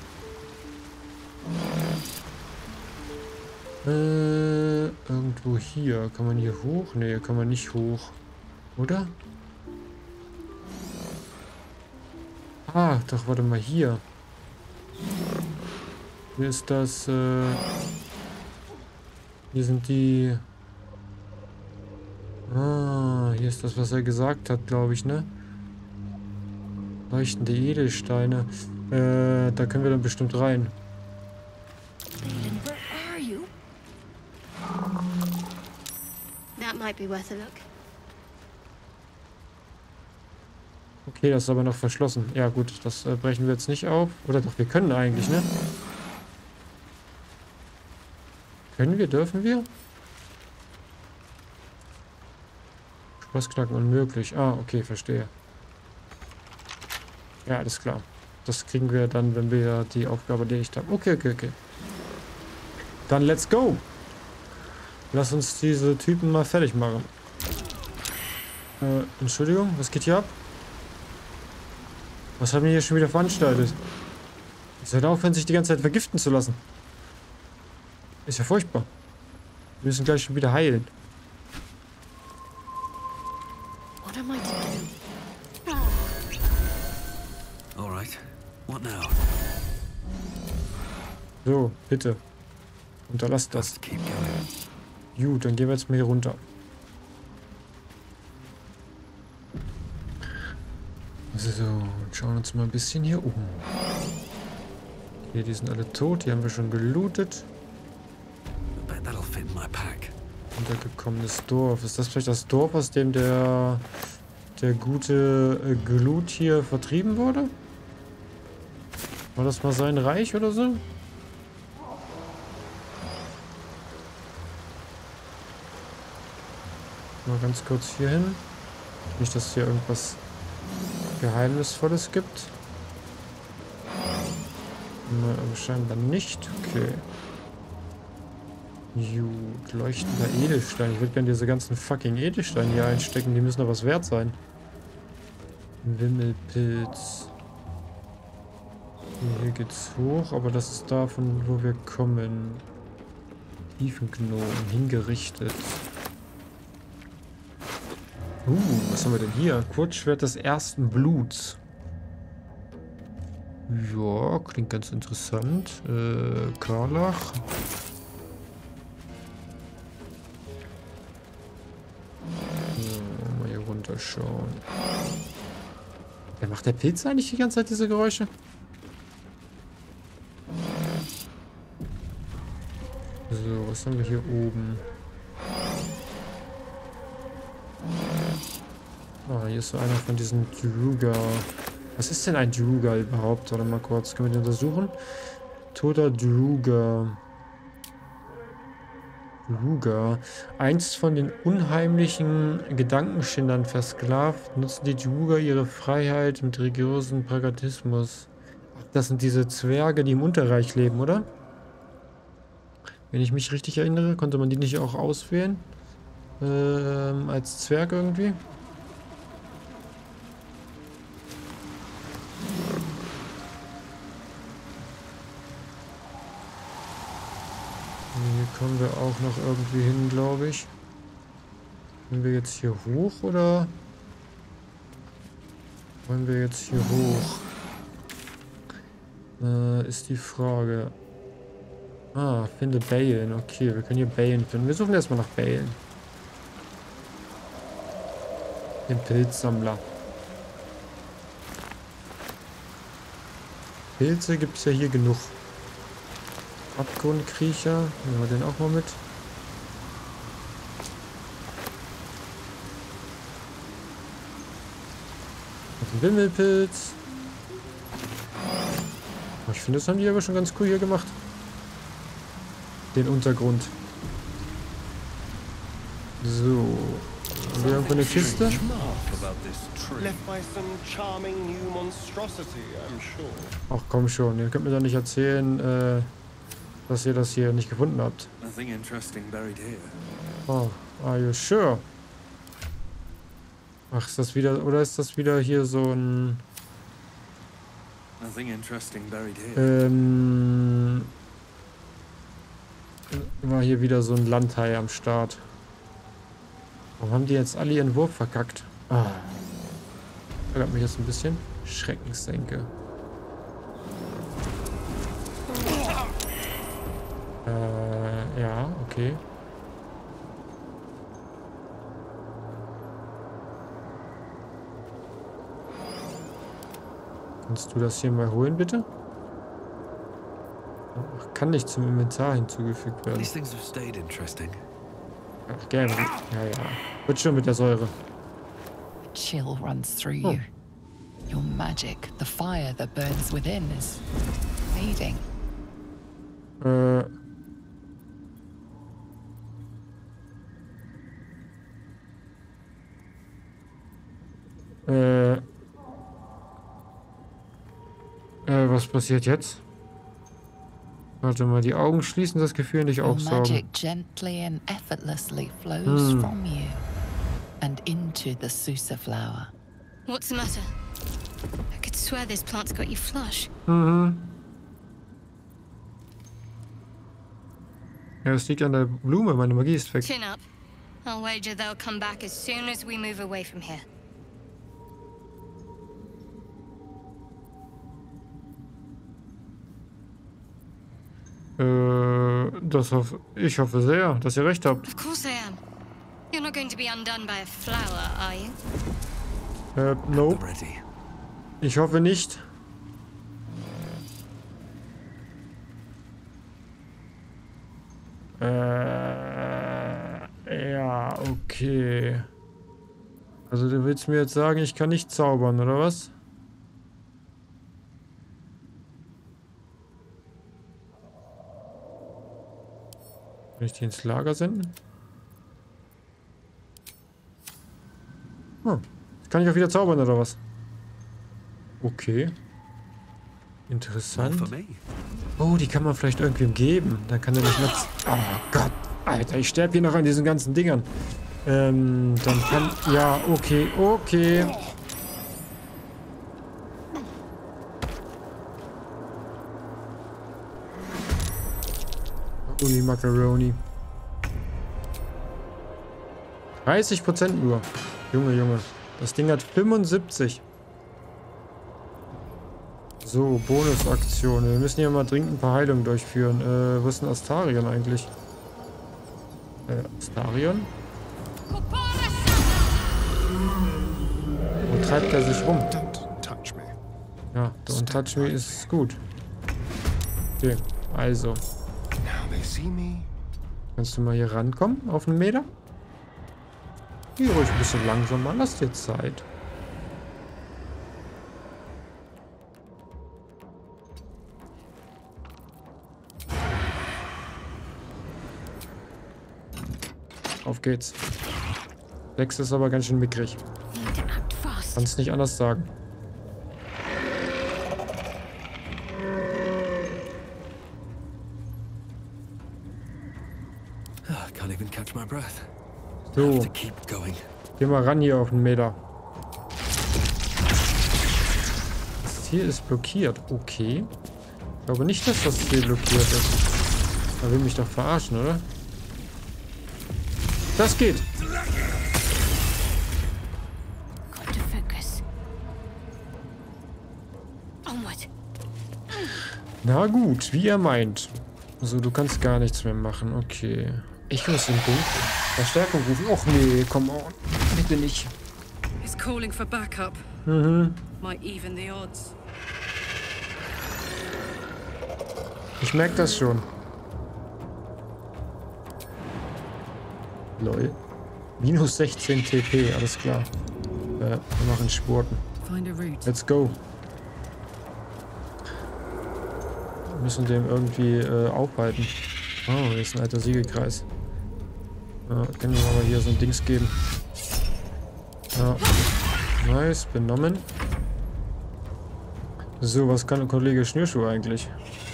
Irgendwo hier. Kann man hier hoch? Ne, kann man nicht hoch. Oder? Ah, doch, warte mal, hier. Hier ist das, hier sind die... Ah, hier ist das, was er gesagt hat, glaube ich, ne? Leuchtende Edelsteine. Da können wir dann bestimmt rein. Balin, where are you? That might be worth a look. Okay, das ist aber noch verschlossen. Ja gut, das brechen wir jetzt nicht auf. Oder doch, wir können eigentlich, ne? Können wir, dürfen wir? Schlossknacken unmöglich. Ah, okay, verstehe. Ja, alles klar. Das kriegen wir dann, wenn wir die Aufgabe erledigt haben. Okay. Dann let's go! Lass uns diese Typen mal fertig machen. Entschuldigung, was geht hier ab? Was haben wir hier schon wieder veranstaltet? Ihr sollt aufhören, sich die ganze Zeit vergiften zu lassen. Ist ja furchtbar. Wir müssen gleich schon wieder heilen. What am I to do? All right. What now? So, bitte. Unterlasst das. Just keep going. Gut, dann gehen wir jetzt mal hier runter. So, und schauen uns mal ein bisschen hier um. Okay, die sind alle tot. Die haben wir schon gelootet. I bet that'll fit in my pack. Untergekommenes Dorf. Ist das vielleicht das Dorf, aus dem der gute Glut hier vertrieben wurde? War das mal sein Reich oder so? Mal ganz kurz hier hin. Nicht, dass hier irgendwas Geheimnisvolles gibt. Na, aber scheinbar nicht. Okay. Gut, leuchtender Edelstein. Ich würde gerne diese ganzen fucking Edelsteine hier einstecken. Die müssen doch was wert sein. Wimmelpilz. Hier geht's hoch, aber das ist davon, wo wir kommen. Tiefengnomen, hingerichtet. Was haben wir denn hier? Kurzschwert des ersten Bluts. Ja, klingt ganz interessant. Karlach. Mal hier runterschauen. Wer macht der Pilz eigentlich die ganze Zeit diese Geräusche? So, was haben wir hier oben? Ah, hier ist so einer von diesen Druga. Was ist denn ein Druga überhaupt? Warte mal kurz, können wir den untersuchen? Toter Druga. Druga. Einst von den unheimlichen Gedankenschindern versklavt, nutzen die Druga ihre Freiheit mit religiösen Pragmatismus. Das sind diese Zwerge, die im Unterreich leben, oder? Wenn ich mich richtig erinnere, konnte man die nicht auch auswählen? Als Zwerg irgendwie? Hier kommen wir auch noch irgendwie hin, glaube ich. Wollen wir jetzt hier hoch oder wollen wir jetzt hier hoch? Ist die Frage. Ah, finde Balin. Okay, wir können hier Balin finden. Wir suchen erstmal nach Balin. Den Pilzsammler. Pilze gibt es ja hier genug. Abgrundkriecher. Nehmen wir den auch mal mit. Ein Wimmelpilz. Ich finde, das haben die aber schon ganz cool hier gemacht. Den Untergrund. So. Haben wir irgendwo eine Kiste? Left by some charming new monstrosity, I'm sure. Ach komm schon, ihr könnt mir doch nicht erzählen, dass ihr das hier nicht gefunden habt. Nothing interesting buried here. Oh, are you sure? Ach, ist das wieder, oder ist das wieder hier so ein... Nothing interesting buried here. War hier wieder so ein Landhai am Start. Warum haben die jetzt alle ihren Wurf verkackt? Ah. Ärgert mich jetzt ein bisschen. Schreckenssenke. Ja, okay. Kannst du das hier mal holen, bitte? Ach, kann nicht zum Inventar hinzugefügt werden. These things have stayed interesting. Ach, gerne. Ja, ja. Wird schon mit der Säure. A chill runs through you. Your magic, the fire that burns within, is fading. Was passiert jetzt? Warte mal, die Augen schließen, das Gefühl nicht Your aufsaugen. magic gently and effortlessly flows from you and into the Susa flower. What's the matter? I could swear this plant's got you flush. Mhm. Ja, es liegt an der Blume, meine Magie ist weg. Chin up. I'll wager they'll come back as soon as we move away from here. Ich hoffe sehr, dass ihr recht habt. Of course I am. You're not going to be undone by a flower, are you? Nope. Ready. Ich hoffe nicht. Ja, okay. Also du willst mir jetzt sagen, ich kann nicht zaubern, oder was? Kann ich die ins Lager senden? Hm. Kann ich auch wieder zaubern, oder was? Okay. Interessant. For me. Oh, die kann man vielleicht irgendwem geben. Dann kann er nicht mehr... Oh Gott. Alter, ich sterbe hier noch an diesen ganzen Dingern. Dann kann... Ja, okay, okay. Holy Macaroni. 30% nur. Junge, Junge. Das Ding hat 75. So, Bonusaktion. Wir müssen hier mal dringend ein paar Heilungen durchführen. Wo ist denn Astarion eigentlich? Astarion? Wo treibt er sich rum? Don't touch me. Ja, Don't Touch Me ist gut. Okay, also. Now they see me. Kannst du mal hier rankommen auf einen Meter? Geh ruhig ein bisschen langsamer. Lass dir Zeit. Auf geht's. 6 ist aber ganz schön mickrig. Kannst nicht anders sagen. Can't even catch my breath. So, To keep going. geh mal ran hier auf den Meter. Das Ziel ist blockiert. Okay. Ich glaube nicht, dass das Ziel blockiert ist. Er will mich doch verarschen, oder? Das geht. Got to focus. Onward. Na gut, wie er meint. So, du kannst gar nichts mehr machen. Okay. Ich muss den Punkt. Verstärkung rufen. Och nee, komm on. Bitte nicht. He's calling for backup. Mhm. Might even the odds. Ich merke das schon. Lol. Minus 16 TP, alles klar. Wir machen Spurten. Let's go. Wir müssen dem irgendwie aufhalten. Oh, hier ist ein alter Siegelkreis. Ja, können wir aber hier so ein Dings geben. Ja. Nice, benommen. So, was kann der Kollege Schnürschuh eigentlich?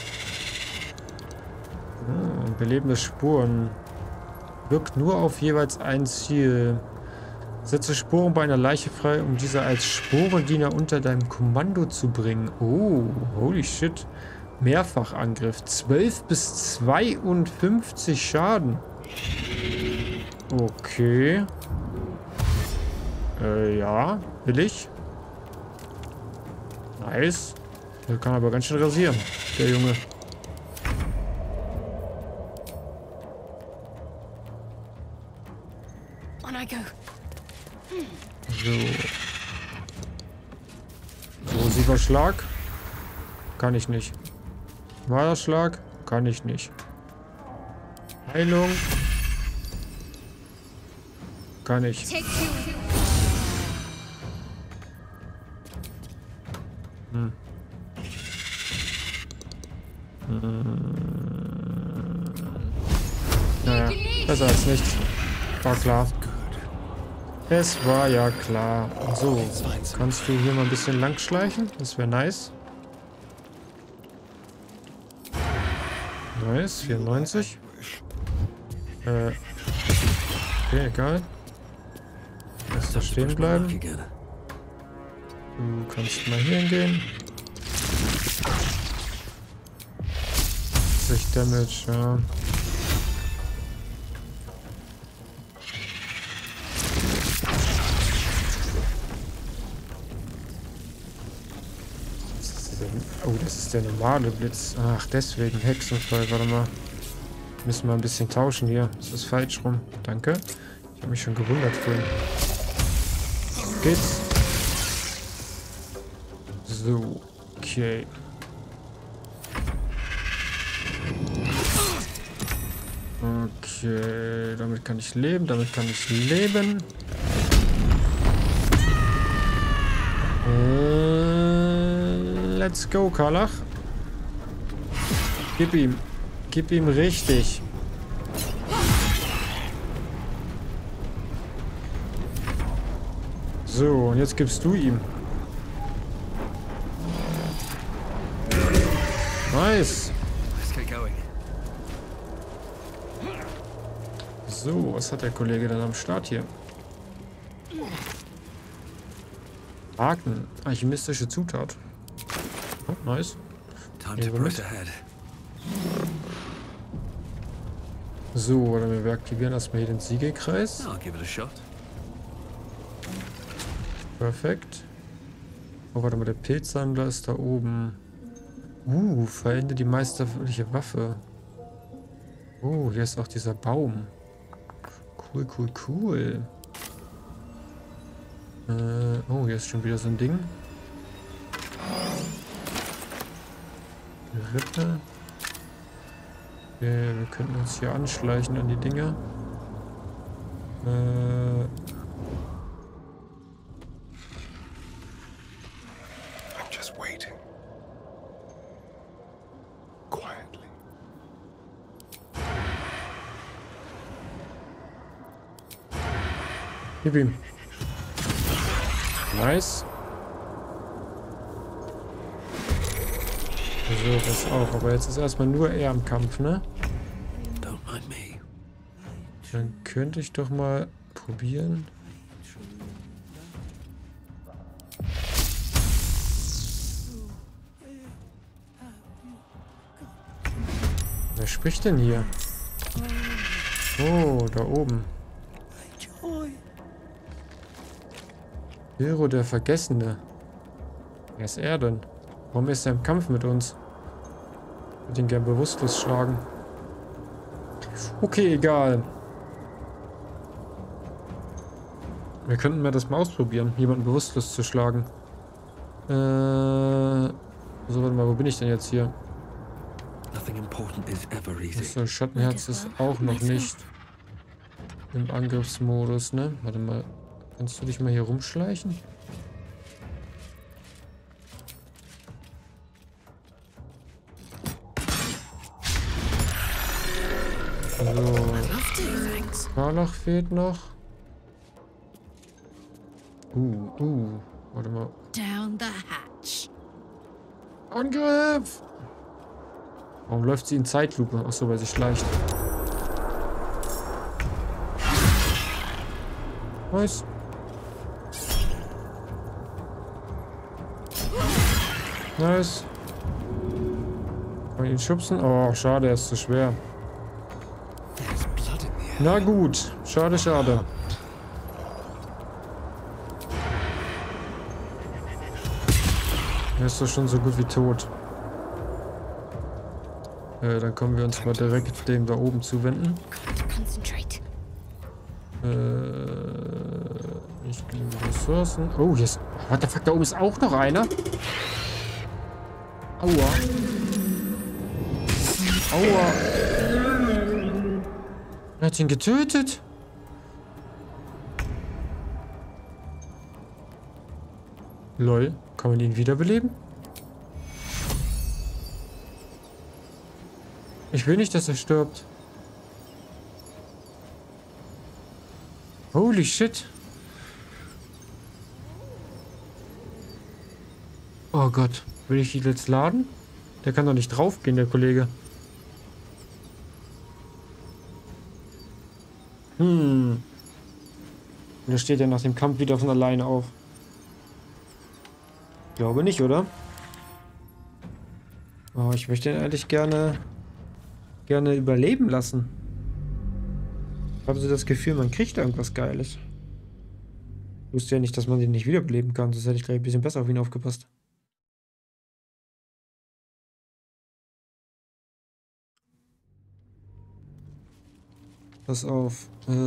Belebende Spuren. Wirkt nur auf jeweils ein Ziel. Setze Spuren bei einer Leiche frei, um diese als Sporendiener unter deinem Kommando zu bringen. Oh, holy shit. Mehrfachangriff. 12 bis 52 Schaden. Okay. Ja, will ich. Nice. Der kann aber ganz schön rasieren, der Junge. So. Explosiver Schlag. Kann ich nicht. Marderschlag. Kann ich nicht. Heilung. Kann ich. Naja, besser als nichts. War klar. Es war ja klar. So, kannst du hier mal ein bisschen lang schleichen? Das wäre nice. Nice, 94. Okay, egal. Lass da stehen bleiben. Du kannst mal hier hingehen. 60 Damage, ja. Oh, das ist der normale Blitz. Ach, deswegen Hexenfall. Warte mal. Müssen wir ein bisschen tauschen hier. Das ist falsch rum. Danke. Ich habe mich schon gewundert vorhin. Geht's? So. Okay. Okay. Damit kann ich leben. Damit kann ich leben. Let's go, Karlach. Gib ihm. Gib ihm richtig. So, und jetzt gibst du ihm. Nice. So, was hat der Kollege dann am Start hier? Haken. Alchemistische Zutat. Oh, nice. So, oder wir aktivieren erstmal hier den Siegelkreis. Perfekt. Oh, warte mal, der Pilzsammler ist da oben. Verende die meisterliche Waffe. Oh, hier ist auch dieser Baum. Cool, cool, cool. Oh, hier ist schon wieder so ein Ding. Rippe. Okay, wir könnten uns hier anschleichen an die Dinger. I'm just waiting. Quietly. Gib ihm. Nice. So, das auch. Aber jetzt ist erstmal nur er am Kampf, ne? Dann könnte ich doch mal probieren. Wer spricht denn hier? Oh, da oben. Hero der Vergessene. Wer ist er denn? Warum ist er im Kampf mit uns? Ich würde ihn gern bewusstlos schlagen. Okay, egal. Wir könnten das mal ausprobieren, jemanden bewusstlos zu schlagen. So, warte mal, wo bin ich denn jetzt hier? Nothing important is ever easy. So, Schattenherz ist auch noch nicht im Angriffsmodus, ne? Warte mal. Kannst du dich mal hier rumschleichen? So. Karlach fehlt noch. Warte mal. Down the hatch. Angriff! Warum läuft sie in Zeitlupe? Achso, weil sie schleicht. Nice. Nice. Kann ich ihn schubsen? Oh, schade, er ist zu schwer. Na gut. Schade, schade. Er ist doch schon so gut wie tot. Dann können wir uns mal direkt dem da oben zuwenden. Nicht genügend Ressourcen. Oh, jetzt. What the fuck, da oben ist auch noch einer. Aua. Aua. Er hat ihn getötet. Lol. Kann man ihn wiederbeleben? Ich will nicht, dass er stirbt. Holy shit. Oh Gott. Will ich ihn jetzt laden? Der kann doch nicht draufgehen, der Kollege. Und da steht er nach dem Kampf wieder von alleine auf. Ich glaube nicht, oder? Oh, ich möchte ihn eigentlich gerne überleben lassen. Ich habe so das Gefühl, man kriegt irgendwas Geiles. Ich wusste ja nicht, dass man den nicht wiederbeleben kann. Sonst hätte ich gleich ein bisschen besser auf ihn aufgepasst. Pass auf.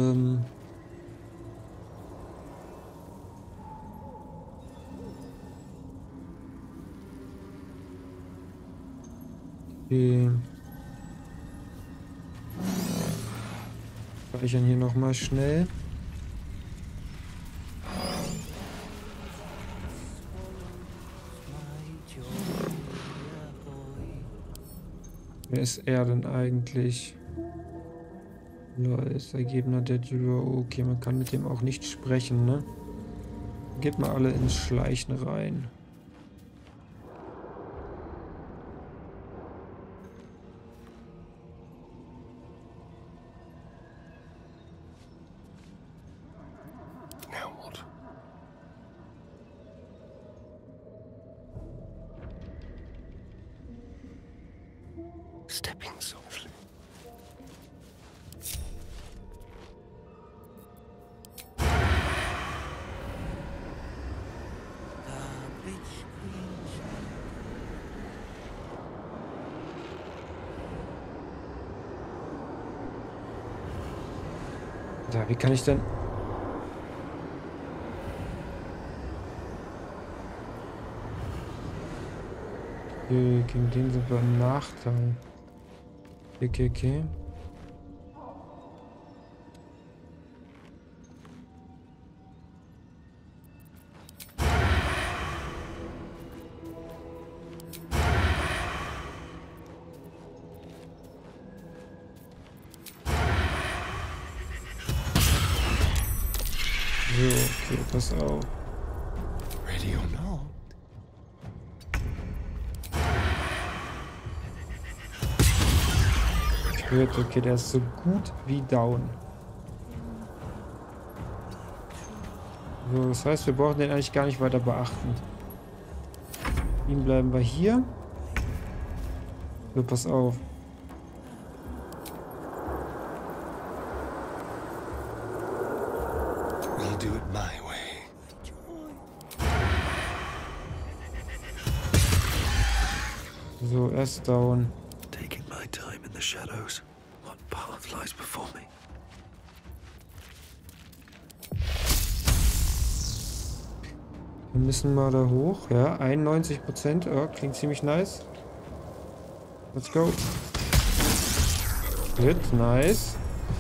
Okay. Speichern hier nochmal schnell. Wer ist er denn eigentlich? Lol, ist Ergebener der Duo. Okay, man kann mit dem auch nicht sprechen, ne? Geht mal alle ins Schleichen rein. Stepping softly. Ja, wie kann ich denn... Okay, gegen den sind wir im Nachteil. Okay. So, okay, pass auf. Ready or not? Okay, der ist so gut wie down. So, das heißt, wir brauchen den eigentlich gar nicht weiter beachten. Ihm bleiben wir hier. So, pass auf. We'll do it my way. So, er ist down. Taking my time in the shadows. What path lies before me? Wir müssen mal da hoch. Ja, 91%. Oh, klingt ziemlich nice. Let's go. Good, nice.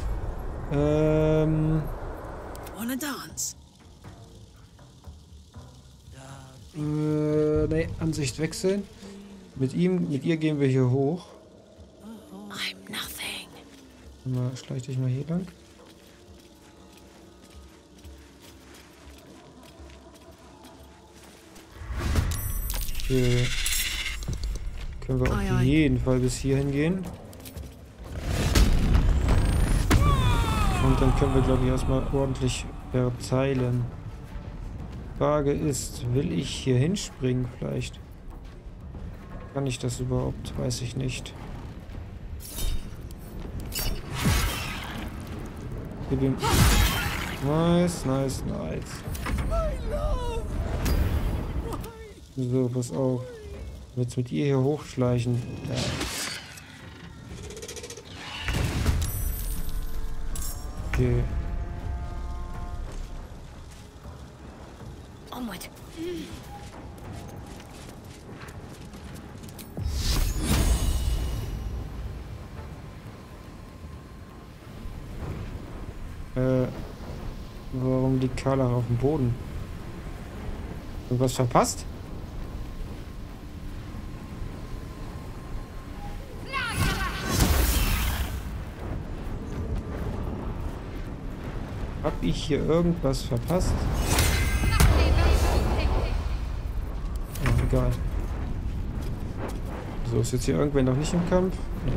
Wanna dance? Ne, Ansicht wechseln. Mit ihr gehen wir hier hoch. I'm nothing. Schleich dich mal hier lang. Hier können wir auf jeden Fall bis hierhin gehen. Und dann können wir, glaube ich, erstmal ordentlich verteilen. Frage ist, will ich hier hinspringen vielleicht? Kann ich das überhaupt? Weiß ich nicht. Gib ihm. Nice, nice, nice. So, pass auf. Jetzt mit ihr hier hochschleichen. Ja. Okay. Onward. Warum liegt Karla auf dem Boden? Irgendwas verpasst? Hab ich hier irgendwas verpasst? Oh, egal. So, ist jetzt hier irgendwer noch nicht im Kampf? Nee.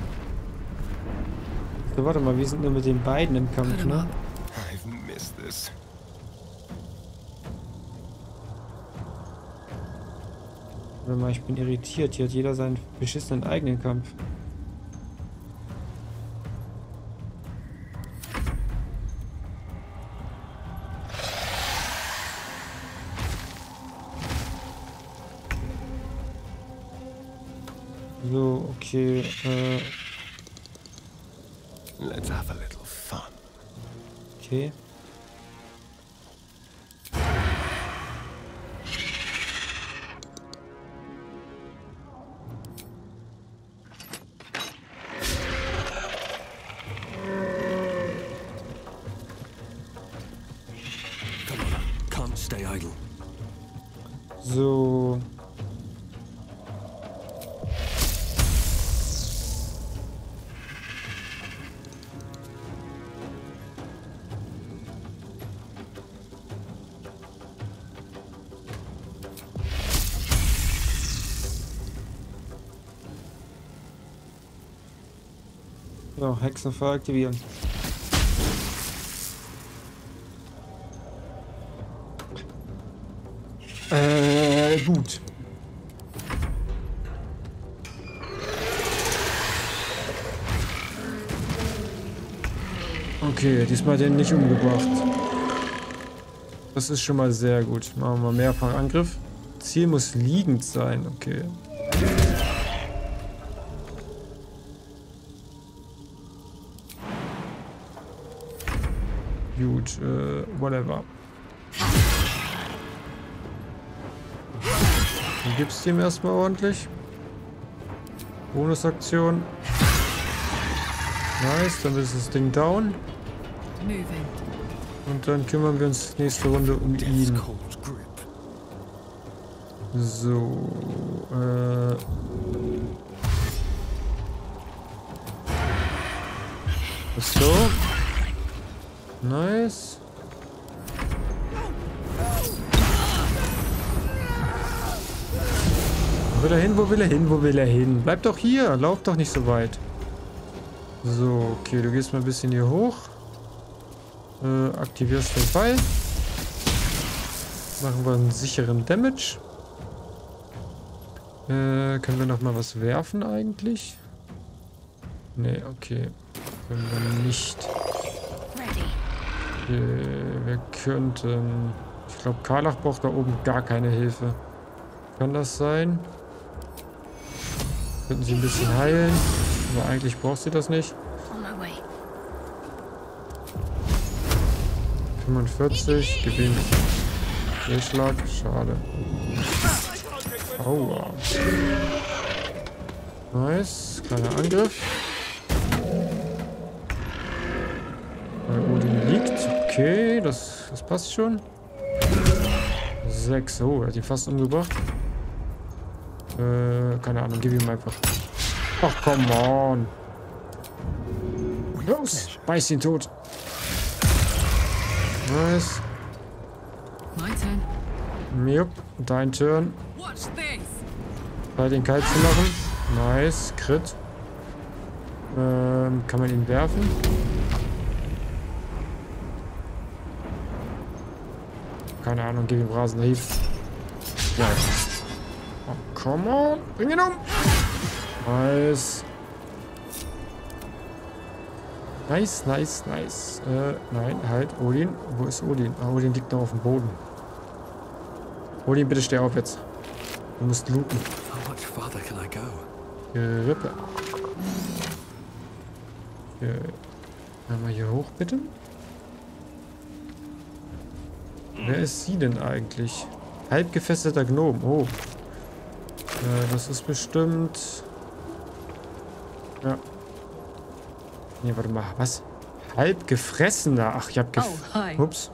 So, warte mal, wir sind nur mit den beiden im Kampf, ne? I've missed this. Warte mal, ich bin irritiert. Hier hat jeder seinen beschissenen eigenen Kampf. So, okay, Let's have a little fun. okay. Come on, can't stay idle. So. So, Hexenfeuer aktivieren. Gut. Okay, diesmal den nicht umgebracht. Das ist schon mal sehr gut. Machen wir mal mehrfach Angriff. Ziel muss liegend sein, okay. Gut, whatever. Dann gibst du ihm erstmal ordentlich. Bonusaktion. Nice, dann ist das Ding down. Und dann kümmern wir uns nächste Runde um ihn. So, so. Nice. Wo will er hin? Wo will er hin? Wo will er hin? Bleib doch hier. Lauf doch nicht so weit. So, okay. Du gehst mal ein bisschen hier hoch. Aktivierst den Pfeil. Machen wir einen sicheren Damage. Können wir noch mal was werfen eigentlich? Nee, okay. Können wir nicht. Wir könnten... Ich glaube, Karlach braucht da oben gar keine Hilfe. Kann das sein? Könnten sie ein bisschen heilen. Aber eigentlich braucht sie das nicht. 45. Gib ihm Fehlschlag. Schade. Aua. Nice. Kleiner Angriff. Bei Odin liegt. Okay, das passt schon. 6. Oh, er hat ihn fast umgebracht. Keine Ahnung, gib ihm einfach. Ach, come on. Los, beiß ihn tot. Nice. My turn. Jupp, dein Turn. Watch this. Zeit, den kalt zu machen. Nice, Crit. Kann man ihn werfen? Keine Ahnung, gib ihm Rasenhieb. Nice. Oh, come on. Bring ihn um. Nice. Nice, nice, nice. Nein, halt. Odin. Wo ist Odin? Ah, Odin liegt noch auf dem Boden. Odin, bitte steh auf jetzt. Du musst looten. How much farther can I go? Rippe. Einmal hier hoch, bitte. Wer ist sie denn eigentlich? Halb gefesselter Gnom. Oh. Das ist bestimmt... Ja. Nee, warte mal. Was? Halb gefressener. Ach, ich hab Ups.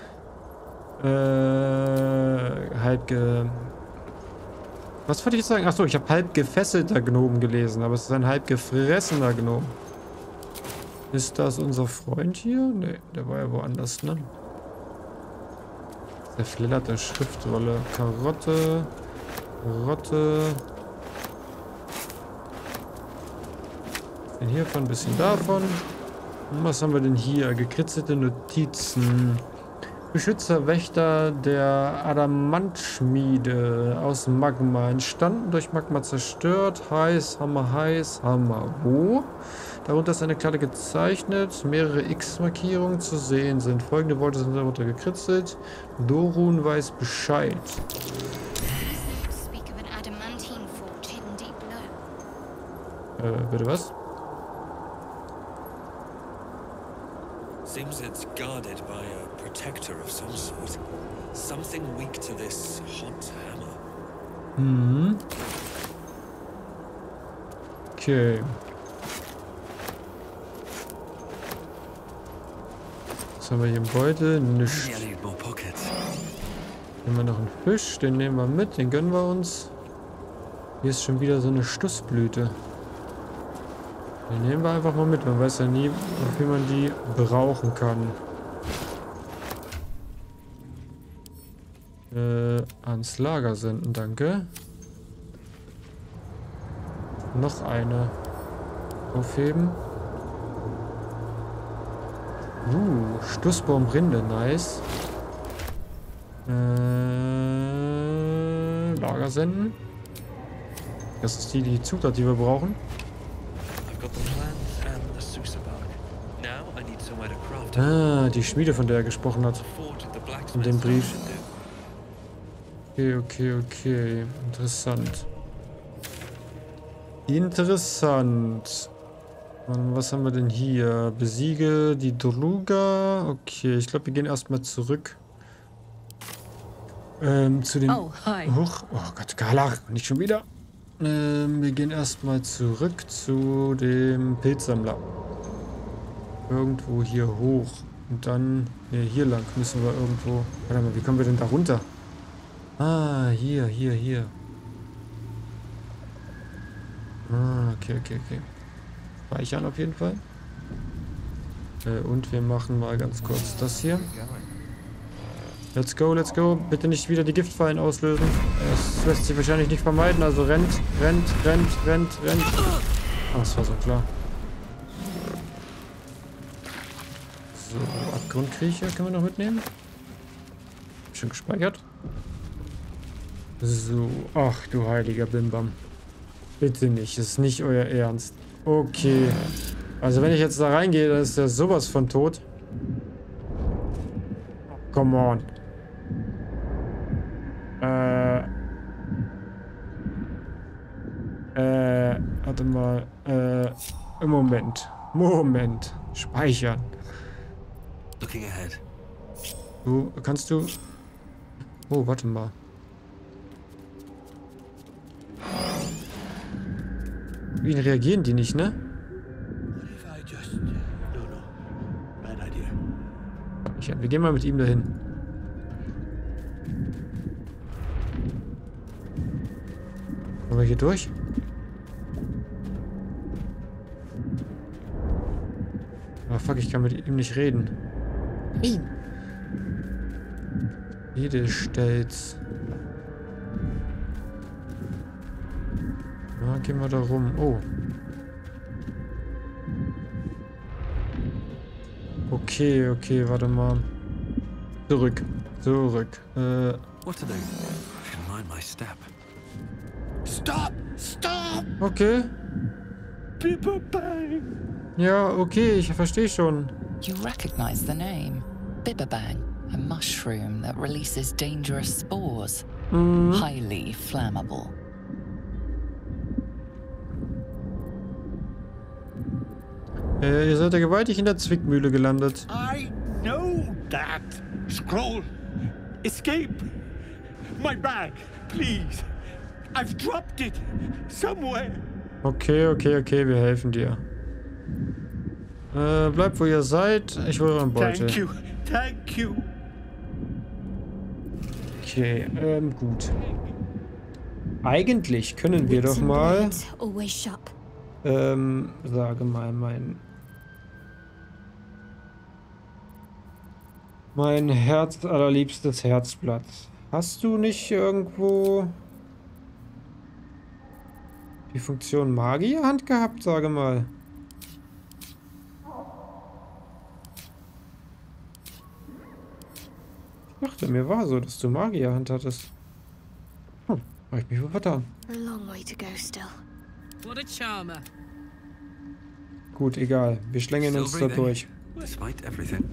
Was wollte ich jetzt sagen? Achso, ich habe halb gefesselter Gnom gelesen, aber es ist ein halb gefressener Gnom. Ist das unser Freund hier? Ne, der war ja woanders, ne? Der flitterte Schriftrolle. Karotte. Rotte. Bisschen hiervon, bisschen davon. Und was haben wir denn hier? Gekritzelte Notizen. Beschützer, Wächter der Adamantschmiede aus Magma. Entstanden durch Magma zerstört. Heiß, Hammer, wo? Darunter ist eine Karte gezeichnet. Mehrere X-Markierungen zu sehen sind. Folgende Worte sind darunter gekritzelt. Dorun weiß Bescheid. Bitte was? Seems it's guarded by a protector of some sort. Something weak to this hot hammer. Mhm. Okay. Was haben wir hier im Beutel? Nichts. Nehmen wir noch einen Fisch, den nehmen wir mit, den gönnen wir uns. Hier ist schon wieder so eine Stussblüte. Den nehmen wir einfach mal mit, man weiß ja nie, wofür man die brauchen kann. Ans Lager senden, danke. Noch eine. Aufheben. Stussbaumrinde, nice. Lager senden. Das ist die Zutat, die wir brauchen. Ah, die Schmiede, von der er gesprochen hat. In dem Brief. Okay. Interessant. Interessant. Was haben wir denn hier? Besiege die Druga. Okay, ich glaube, wir gehen erstmal zurück. Zu den... Oh Gott, Galar, nicht schon wieder. Wir gehen erstmal zurück zu dem Pilzsammler. Irgendwo hier hoch. Und dann... Ne, hier lang müssen wir irgendwo... Warte mal, wie kommen wir denn da runter? Ah, hier. Ah, okay. Speichern auf jeden Fall. Und wir machen mal ganz kurz das hier. Let's go. Bitte nicht wieder die Giftfallen auslösen. Das lässt sich wahrscheinlich nicht vermeiden, also rennt. Ah, das war so klar. So, Abgrundkriecher können wir noch mitnehmen. Schon gespeichert. So, ach du heiliger Bimbam. Bitte nicht, das ist nicht euer Ernst. Okay. Also wenn ich jetzt da reingehe, dann ist der sowas von tot. Come on. Warte mal. Moment. Speichern. Looking ahead. Kannst du... Oh, warte mal. Auf ihn reagieren die nicht, ne? Ja, wir gehen mal mit ihm dahin. Kommen wir hier durch? Ah, fuck, ich kann mit ihm nicht reden. Ihn. Jede stellt's. Na, gehen wir da rum. Oh. Okay, okay, warte mal. Zurück. What to do? Mind my step. Stop! Stop! Okay. Bibberbang! Ja, okay, ich verstehe schon. You recognize the name. Bibberbang, a mushroom that releases dangerous spores. Highly flammable. Ihr seid ja gewaltig in der Zwickmühle gelandet. I know that. Scroll. Escape. My bag, please. I've dropped it somewhere. Okay, okay, okay, wir helfen dir. Bleibt wo ihr seid. Ich hole euren Beutel. Thank you. Thank you. Okay, gut. Eigentlich können wir doch mal, sage mal, mein Herz allerliebstes Herzblatt. Hast du nicht irgendwo die Funktion Magierhand gehabt, sage mal? Ich dachte, mir war so, dass du Magierhand hattest. Hm, hab ich mich wohl vertan. A long way to go still. What a charmer. Gut, egal. Wir schlängeln uns da durch. Despite everything.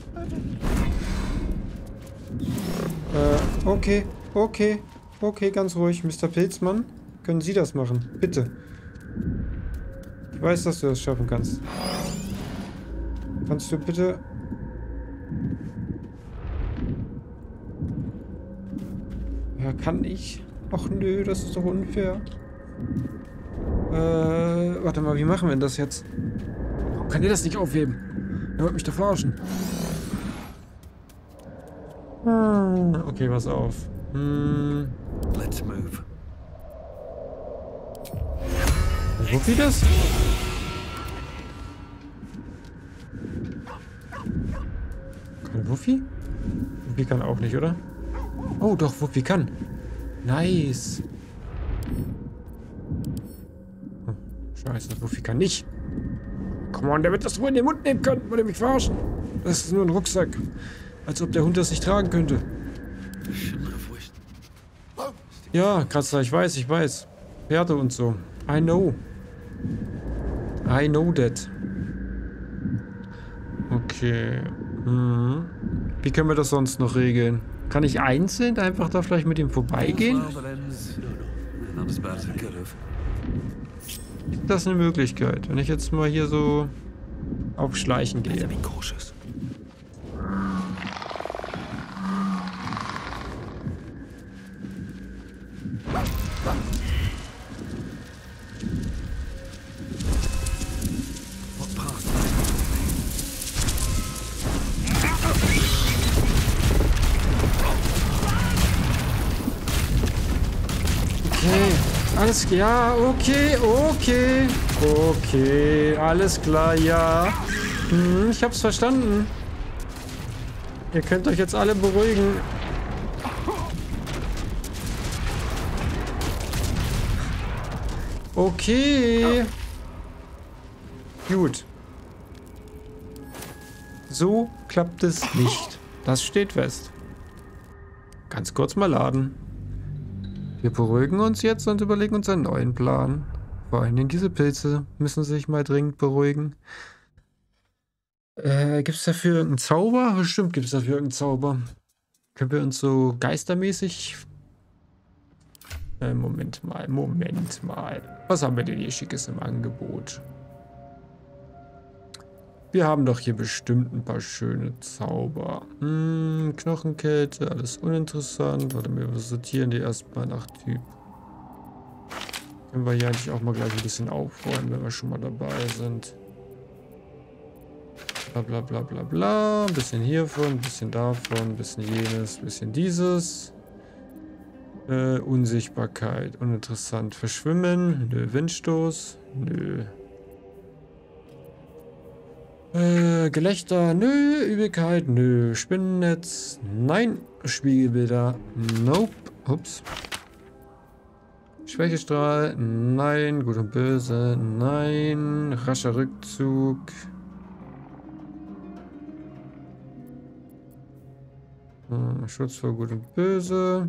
Okay, okay, okay, ganz ruhig. Mr. Pilzmann, können Sie das machen? Bitte. Ich weiß, dass du das schaffen kannst. Kannst du bitte... Ja, kann ich? Ach nö, das ist doch unfair. Warte mal, wie machen wir denn das jetzt? Warum kann ihr das nicht aufheben? Er wollt mich doch verarschen. Okay, pass auf. Let's move. Wuffi das? Kann Wuffi? Wuffi kann auch nicht, oder? Oh, doch, Wuffi kann. Nice. Hm, scheiße, Wuffi kann nicht. Come on, der wird das wohl in den Mund nehmen können. Wollt ihr mich verarschen? Das ist nur ein Rucksack. Als ob der Hund das nicht tragen könnte. Ja, Kratzer, ich weiß. Pferde und so. I know that. Okay. Wie können wir das sonst noch regeln? Kann ich einzeln einfach da vielleicht mit ihm vorbeigehen? Ist das eine Möglichkeit? Wenn ich jetzt mal hier so auf Schleichen gehe. Alles klar, okay, alles klar, ja. Ich hab's verstanden. Ihr könnt euch jetzt alle beruhigen. Okay. Gut. So klappt es nicht. Das steht fest. Ganz kurz mal laden. Wir beruhigen uns jetzt und überlegen uns einen neuen Plan. Vor allen Dingen diese Pilze müssen sich mal dringend beruhigen. Gibt es dafür irgendeinen Zauber? Bestimmt gibt es dafür irgendeinen Zauber. Können wir uns so geistermäßig... Moment mal. Was haben wir denn hier Schickes im Angebot? Wir haben doch hier bestimmt ein paar schöne Zauber. Knochenkälte, alles uninteressant. Warte mal, wir sortieren die erstmal nach Typ. Können wir hier eigentlich auch mal gleich ein bisschen aufräumen, wenn wir schon mal dabei sind. Bla bla bla bla bla. Ein bisschen hiervon, ein bisschen davon, ein bisschen jenes, ein bisschen dieses. Unsichtbarkeit, uninteressant. Verschwimmen, nö. Windstoß, nö. Gelächter, nö. Übelkeit, nö. Spinnennetz, nein. Spiegelbilder, nope. Ups. Schwächestrahl, nein. Gut und böse, nein. Rascher Rückzug. Schutz vor Gut und Böse.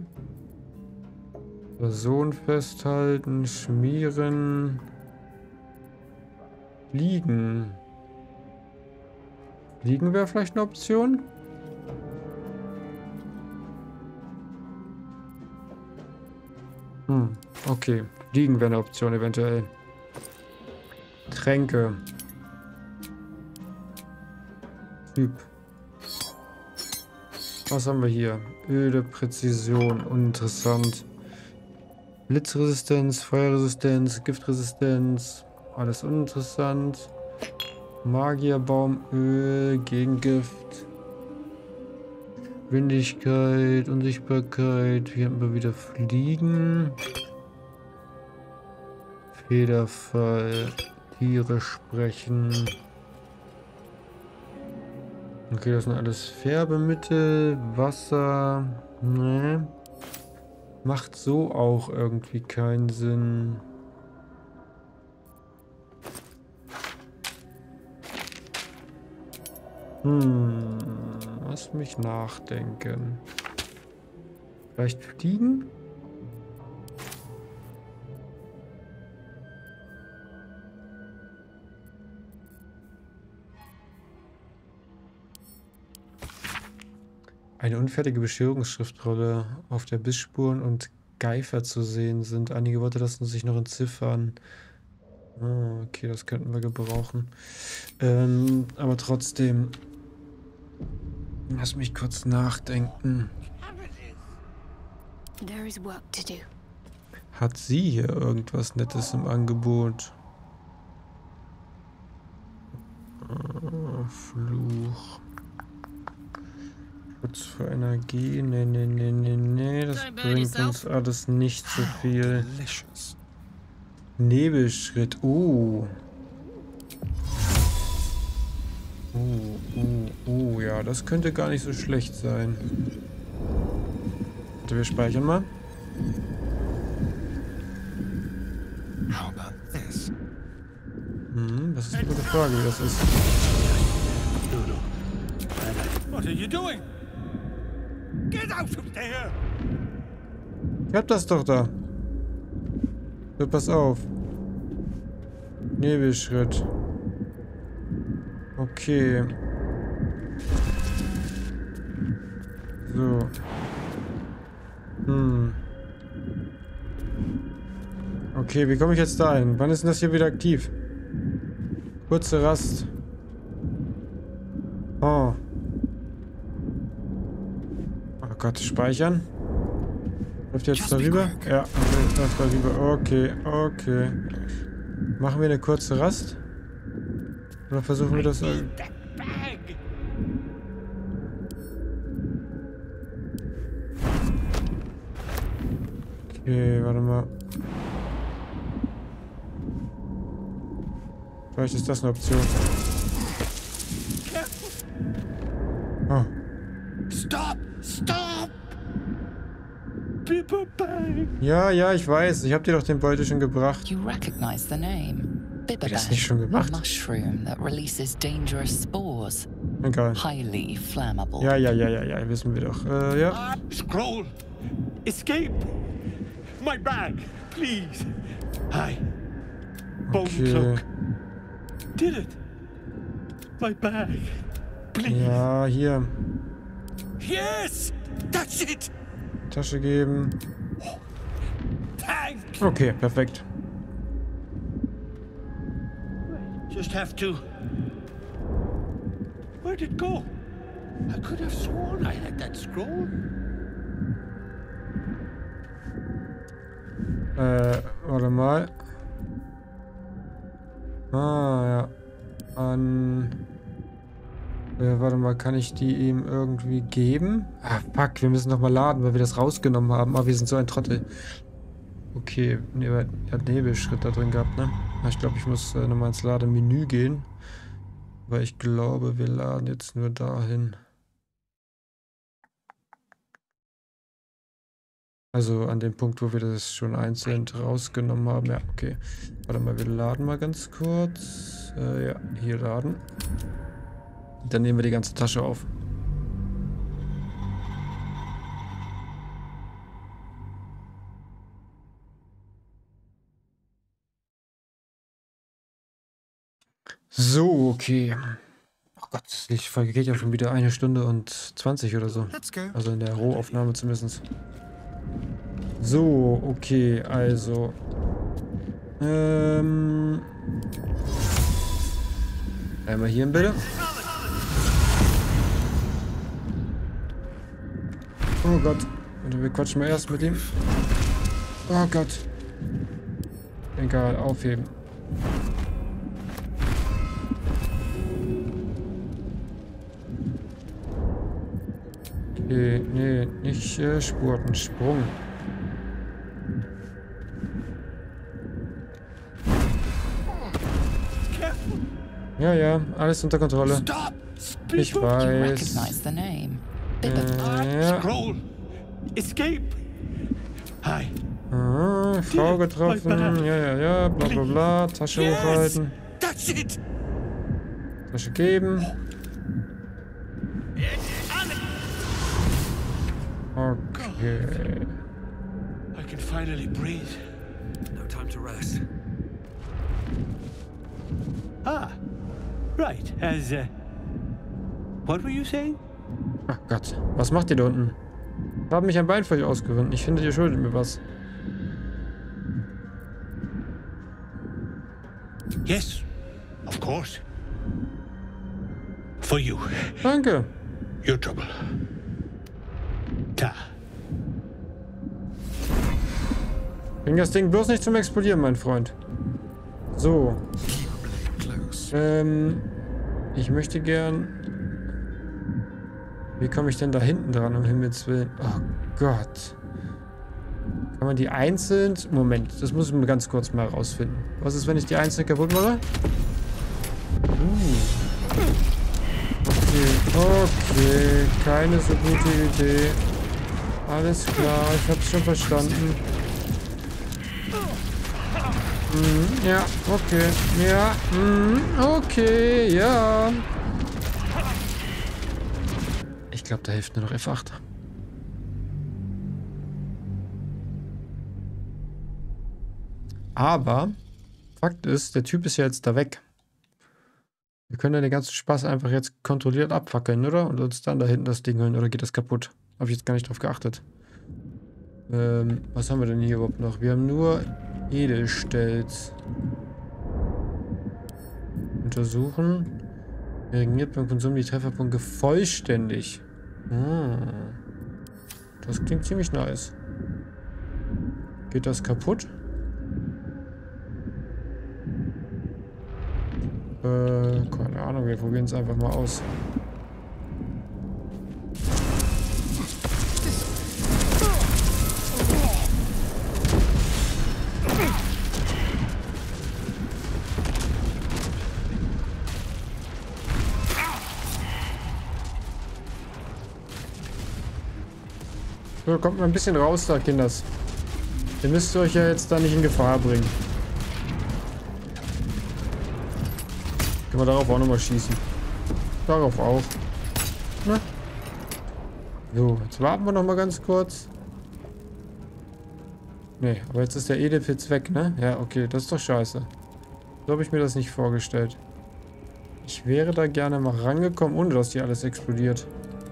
Person festhalten, schmieren. Fliegen. Fliegen wäre vielleicht eine Option. Okay. Fliegen wäre eine Option eventuell. Tränke. Typ. Was haben wir hier? Öde, Präzision, uninteressant. Blitzresistenz, Feuerresistenz, Giftresistenz, alles uninteressant. Magierbaumöl, Gegengift. Windigkeit, Unsichtbarkeit. Hier haben wir wieder Fliegen. Federfall, Tiere sprechen. Okay, das sind alles Färbemittel, Wasser. Ne. Macht so auch irgendwie keinen Sinn. Lass mich nachdenken. Vielleicht fliegen? Eine unfertige Bescherungsschriftrolle, auf der Bissspuren und Geifer zu sehen sind. Einige Worte lassen sich noch entziffern. Okay, das könnten wir gebrauchen. Aber trotzdem. Lass mich kurz nachdenken. Hat sie hier irgendwas Nettes im Angebot? Fluch. Schutz für Energie. Nee. Das bringt uns alles nicht so viel. Nebelschritt. Ja, das könnte gar nicht so schlecht sein. Warte, wir speichern mal. Das ist eine gute Frage, wie das ist. What are you doing? Get out of there! Ich hab das doch da. So, pass auf. Nebelschritt. Okay. So. Okay, wie komme ich jetzt da hin? Wann ist denn das hier wieder aktiv? Kurze Rast. Oh. Oh Gott, speichern. Läuft jetzt darüber? Ja, läuft darüber. Okay. Machen wir eine kurze Rast? Oder versuchen wir das... Okay, warte mal. Vielleicht ist das eine Option. Oh. Stop! Bibberbang! Ja, ich weiß. Ich habe dir doch den Beutel schon gebracht. You recognize the name. Hab ich das nicht schon gemacht? A mushroom that releases dangerous spores. Egal. Highly flammable. Ja, wissen wir doch. Ja. Scroll! Escape! My bag, please! Hi. Bone cloak. Did it? My bag. Please. Ja, hier. Yes! That's it! Tasche geben. Thank you. Okay, perfekt. Just have to. Where'd it go? I could have sworn I had that scroll. Warte mal. Ah, ja. Warte mal, kann ich die ihm irgendwie geben? Ah, fuck, wir müssen nochmal laden, weil wir das rausgenommen haben. Aber wir sind so ein Trottel. Okay, er hat Nebelschritt da drin gehabt, ne? Ich glaube, ich muss nochmal ins Lademenü gehen. Weil ich glaube, wir laden jetzt nur dahin. Also an dem Punkt, wo wir das schon einzeln rausgenommen haben. Ja, okay. Warte mal, wir laden mal ganz kurz. Ja, hier laden. Dann nehmen wir die ganze Tasche auf. So, okay. Oh Gott, die Folge geht ja schon wieder 1 Stunde und 20 oder so. Also in der Rohaufnahme zumindest. So, okay, also. Einmal hier bitte. Oh Gott. Und wir quatschen mal erst mit ihm. Oh Gott. Egal, aufheben. Okay, nee, nicht spurten, Sprung. Ja, ja, alles unter Kontrolle. Ich weiß. Ja. Ah, Frau getroffen. Ja, bla bla bla. Tasche hochhalten. Tasche geben. Okay. I can finally breathe. No time to rest. Ah, right. What were you saying? Ach Gott, was macht ihr da unten? Ich habe mich ein Bein für euch ausgewöhnt. Ich finde, ihr schuldet mir was. Yes, of course. For you. Danke. Your trouble. Ta. Bring das Ding bloß nicht zum Explodieren, mein Freund. So. Ich möchte gern... Wie komme ich denn da hinten dran, um Himmels Willen? Oh Gott. Kann man die einzeln... Moment, das muss ich mir ganz kurz mal rausfinden. Was ist, wenn ich die einzeln kaputt mache? Okay, keine so gute Idee. Alles klar, ich hab's schon verstanden. Ja, okay. Ja, okay, ja. Ich glaube, da hilft nur noch F8. Aber, Fakt ist, der Typ ist ja jetzt da weg. Wir können ja den ganzen Spaß einfach jetzt kontrolliert abfackeln, oder? Und uns dann da hinten das Ding holen, oder geht das kaputt? Habe ich jetzt gar nicht drauf geachtet. Was haben wir denn hier überhaupt noch? Wir haben nur Edelstells. Untersuchen. Reagiert beim Konsum die Trefferpunkte vollständig. Das klingt ziemlich nice. Geht das kaputt? Keine Ahnung, wir probieren es einfach mal aus. So, kommt mal ein bisschen raus da, Kinders. Ihr müsst euch ja jetzt da nicht in Gefahr bringen. Können wir darauf auch nochmal schießen. Darauf auch. Na? So, jetzt warten wir nochmal ganz kurz. Nee, aber jetzt ist der Edelpilz weg, ne? Ja, okay, das ist doch scheiße. So habe ich mir das nicht vorgestellt. Ich wäre da gerne mal rangekommen, ohne dass hier alles explodiert.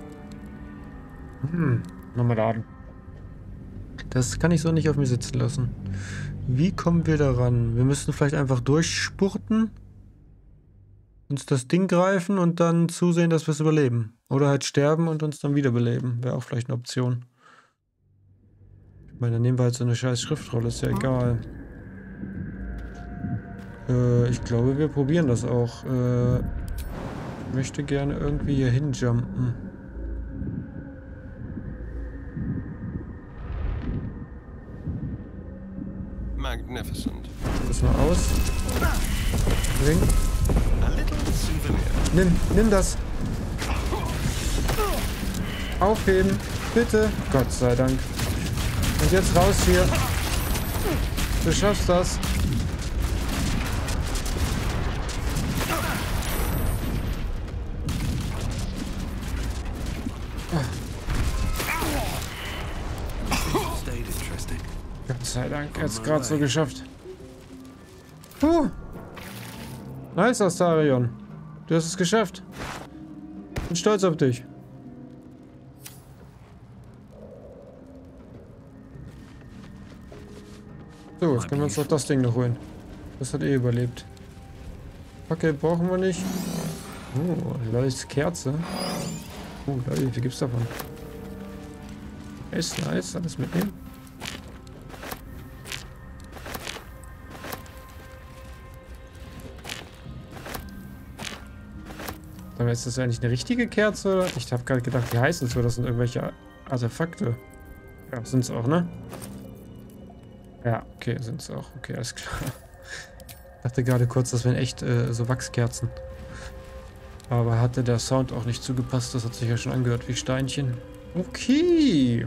Nochmal laden. Das kann ich so nicht auf mir sitzen lassen. Wie kommen wir da ran? Wir müssen vielleicht einfach durchspurten, uns das Ding greifen und dann zusehen, dass wir es überleben. Oder halt sterben und uns dann wiederbeleben. Wäre auch vielleicht eine Option. Ich Ich meine, dann nehmen wir halt so eine scheiß Schriftrolle, ist ja egal. Ich glaube, wir probieren das auch. Ich möchte gerne irgendwie hier hinjumpen. Magnificent. Das mal aus. Bring. A little souvenir. Nimm das. Aufheben, bitte. Gott sei Dank. Und jetzt raus hier. Du schaffst das. Gott sei Dank, jetzt gerade so geschafft. Puh. Nice, Astarion. Du hast es geschafft. Bin stolz auf dich. So, jetzt können wir uns noch das Ding noch holen. Das hat eh überlebt. Fackel brauchen wir nicht. Oh, Lois Kerze. Oh, Leute, wie viel gibt's davon? Ist nice, alles mitnehmen. Aber ist das eigentlich eine richtige Kerze? Ich habe gerade gedacht, die heißen so, das sind irgendwelche Artefakte. Ja, sind's auch, ne? Ja, okay, sind's auch. Okay, alles klar. Ich dachte gerade kurz, das wären echt so Wachskerzen. Aber hatte der Sound auch nicht zugepasst, das hat sich ja schon angehört wie Steinchen. Okay.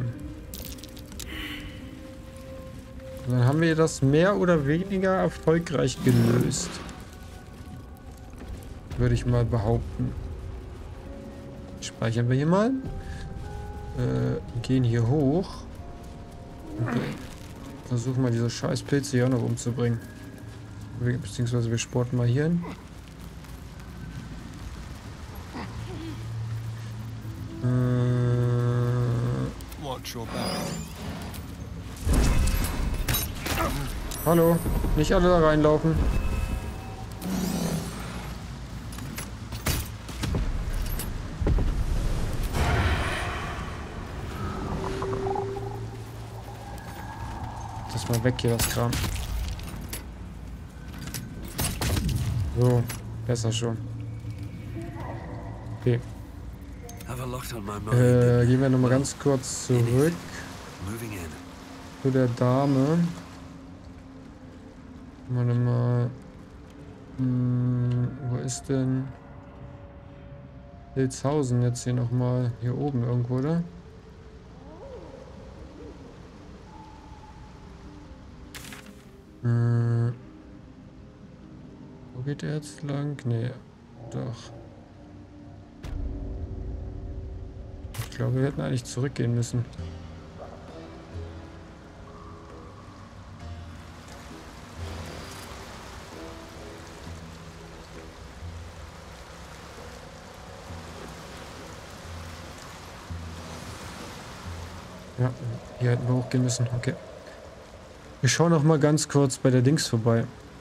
Und dann haben wir das mehr oder weniger erfolgreich gelöst. Würde ich mal behaupten. Speichern wir hier mal. Gehen hier hoch. Und versuchen mal diese scheiß Pilze hier auch noch umzubringen. Beziehungsweise wir sporten mal hier hin. Hallo, nicht alle da reinlaufen. Das mal weg hier, das Kram. So, besser schon. Okay. Gehen wir nochmal ganz kurz zurück zu der Dame. Warte mal. Wo ist denn Hilshausen jetzt hier nochmal? Hier oben irgendwo, oder? Wo geht er jetzt lang? Nee, doch. Ich glaube, wir hätten eigentlich zurückgehen müssen. Ja, hier hätten wir hochgehen müssen. Okay. Wir schauen noch mal ganz kurz bei der Dings vorbei.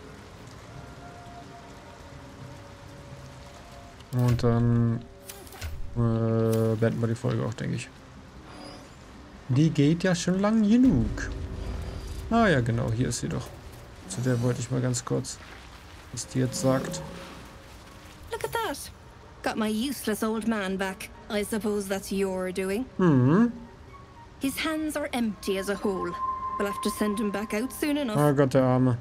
Und dann beenden wir die Folge auch, denke ich. Die geht ja schon lang genug. Ah ja, genau, hier ist sie doch. Zu der wollte ich mal ganz kurz, was die jetzt sagt. Look at that. Got my useless old man back. I suppose that's your doing. Mhm. His hands are empty as a whole. We'll have to send him back out soon enough. Oh Gott, der Arme.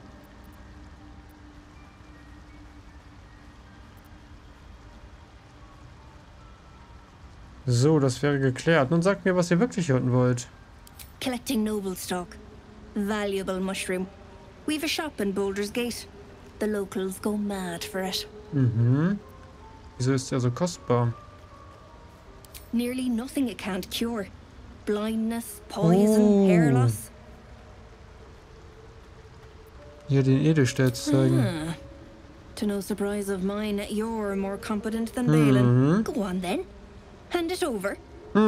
So, das wäre geklärt. Nun sagt mir, was ihr wirklich hier unten wollt. Collecting noble stock. Valuable mushroom. We've a shop in Baldur's Gate. The locals go mad for it. Mhm. Wieso ist der so kostbar? Nearly nothing it can't cure. Blindness, poison, hair loss. Hier den Edelstells zeigen. To no surprise of mine, you're more competent than Balin. Go on then. Hand it over.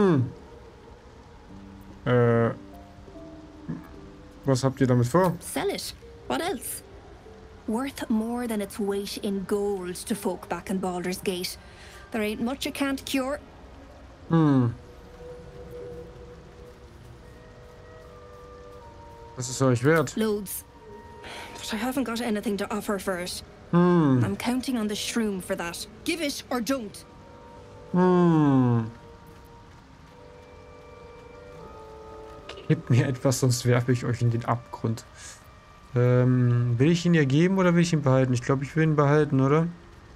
Was habt ihr damit vor? Sell it. What else? Worth more than its weight in gold to folk back in Baldur's Gate. There ain't much it can't cure. Was ist euch wert? Loads. But I haven't got anything to offer for it. I'm counting on the shroom for that. Give it or don't. Gebt mir etwas, sonst werfe ich euch in den Abgrund. Will ich ihn ihr geben oder will ich ihn behalten? Ich glaube, ich will ihn behalten, oder?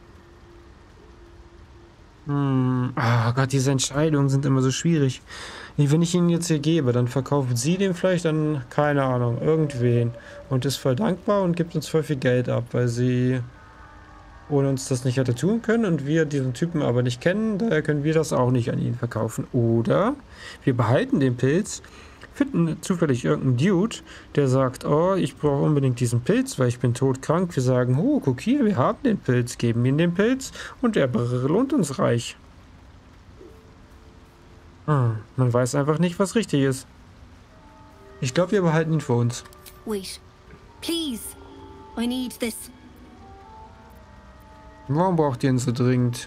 Ah Gott, diese Entscheidungen sind immer so schwierig. Wenn ich ihn jetzt hier gebe, dann verkauft sie den vielleicht an, keine Ahnung, irgendwen. Und ist voll dankbar und gibt uns voll viel Geld ab, weil sie ohne uns das nicht hätte tun können und wir diesen Typen aber nicht kennen. Daher können wir das auch nicht an ihn verkaufen. Oder wir behalten den Pilz, finden zufällig irgendeinen Dude, der sagt, oh, ich brauche unbedingt diesen Pilz, weil ich bin todkrank. Wir sagen, oh, guck hier, wir haben den Pilz, geben ihm den Pilz und er belohnt uns reich. Man weiß einfach nicht, was richtig ist. Ich glaube, wir behalten ihn für uns. Wait. Please. I need this. Warum braucht ihr ihn so dringend?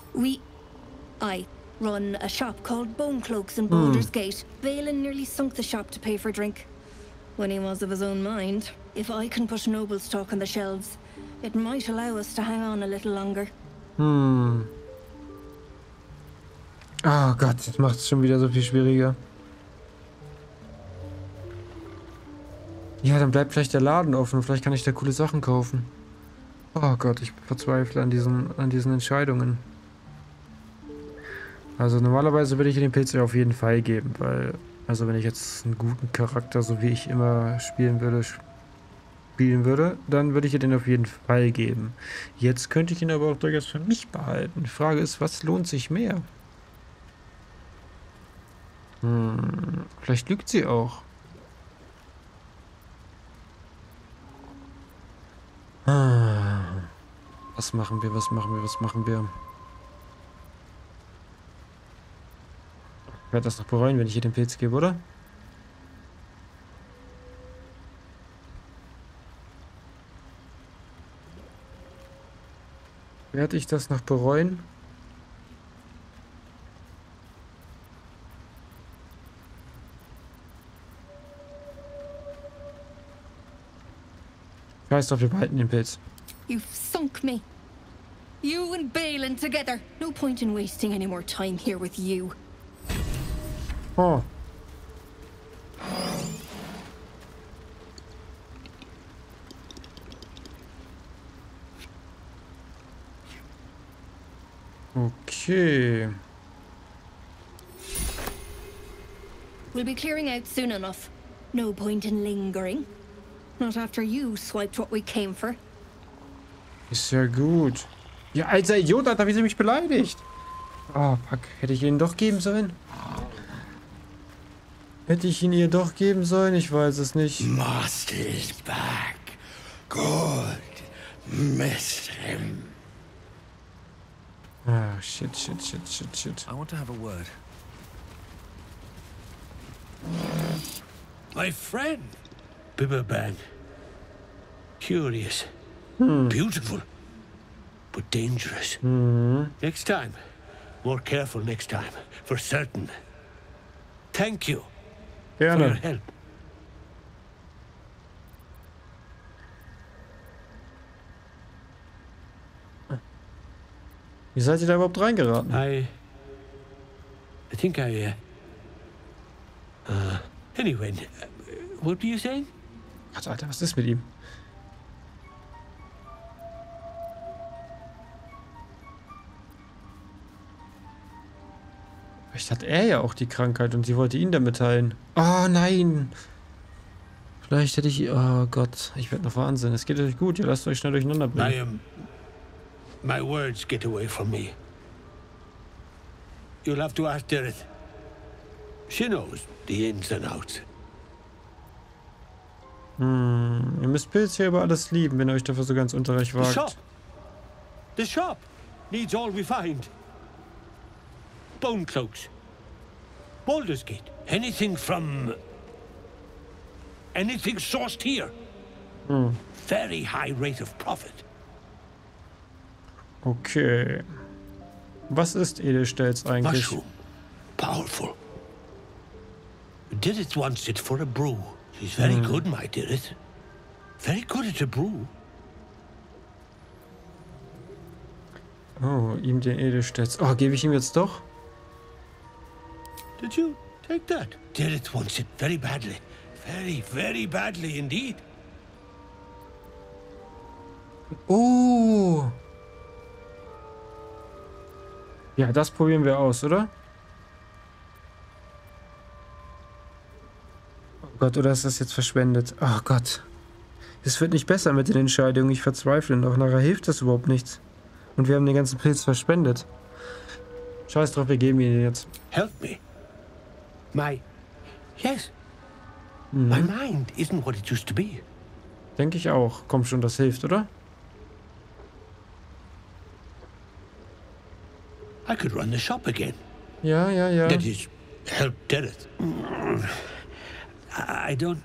I run a shop called Bone Cloaks in Baldur's Gate. Valen nearly sunk the shop to pay for drink. When he was of his own mind. If I can put noble stock on the shelves, it might allow us to hang on a little longer. Oh Gott, das macht es schon wieder so viel schwieriger. Ja, dann bleibt vielleicht der Laden offen. Vielleicht kann ich da coole Sachen kaufen. Oh Gott, ich verzweifle an diesen Entscheidungen. Also normalerweise würde ich den Pilz ja auf jeden Fall geben, weil, also wenn ich jetzt einen guten Charakter, so wie ich immer spielen würde, dann würde ich den auf jeden Fall geben. Jetzt könnte ich ihn aber auch durchaus für mich behalten. Die Frage ist, was lohnt sich mehr? Vielleicht lügt sie auch. Was machen wir? Ich werde das noch bereuen, wenn ich ihr den Pilz gebe, oder? Werde ich das noch bereuen? Scheiß drauf, wir behalten den Pilz. You've sunk me. You and Balin together. No point in wasting any more time here with you. Oh. Okay. We'll be clearing out soon enough. No point in lingering. Not after you swiped what we came for. Ist ja gut. Ja, alter Idiot, Alter, wie sie mich beleidigt. Oh, fuck. Hätte ich ihn doch geben sollen? Hätte ich ihn ihr doch geben sollen? Ich weiß es nicht. Master is back. Good. Missed him. Ah, shit. I want to have a word. My friend, Bibberban. Curious. Beautiful. But dangerous. Next time. More careful next time. For certain. Thank you. Gerne. For your help. Wie seid ihr da überhaupt reingeraten? I think anyway, what were you saying? Gott, Alter, was ist mit ihm? Vielleicht hat er ja auch die Krankheit und sie wollte ihn damit heilen. Oh nein! Vielleicht hätte ich... Oh Gott, ich werde noch Wahnsinn. Es geht euch gut, ihr lasst euch schnell durcheinander bringen. My words get away from me. You'll have to ask Dirith. She knows the ins and outs. Ihr müsst Pilz hier über alles lieben, wenn ihr euch dafür so ganz unterreich wagt. The shop needs all we find. Bone Cloaks. Baldur's Gate. Anything sourced here. Very high rate of profit. Okay. Was ist Edelsteels eigentlich? Mushroom. Powerful. Dirith wants it for a brew. She's very good, my dearest. Very good at a brew. Oh, ihm den Edelstets. Oh, gebe ich ihm jetzt doch? Did you take that? Dereth wants it very badly. Very, very badly indeed. Oh. Ja, das probieren wir aus, oder? Oh Gott, oder ist das jetzt verschwendet? Oh Gott. Es wird nicht besser mit den Entscheidungen. Ich verzweifle noch. Nachher hilft das überhaupt nichts. Und wir haben den ganzen Pilz verschwendet. Scheiß drauf, wir geben ihn jetzt. Help me. Yes. My mind isn't what it used to be. Denke ich auch. Komm schon, das hilft, oder? I could run the shop again. Ja, ja, ja. That is, help Dereth. I don't...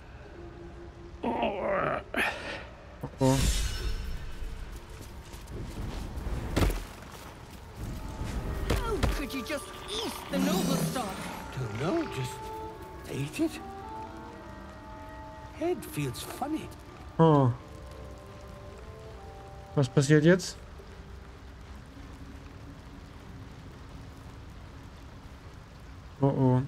Oh. How could you just eat the noble stock? Don't know, just ate it. Head feels funny. Oh. Was passiert jetzt? Oh oh.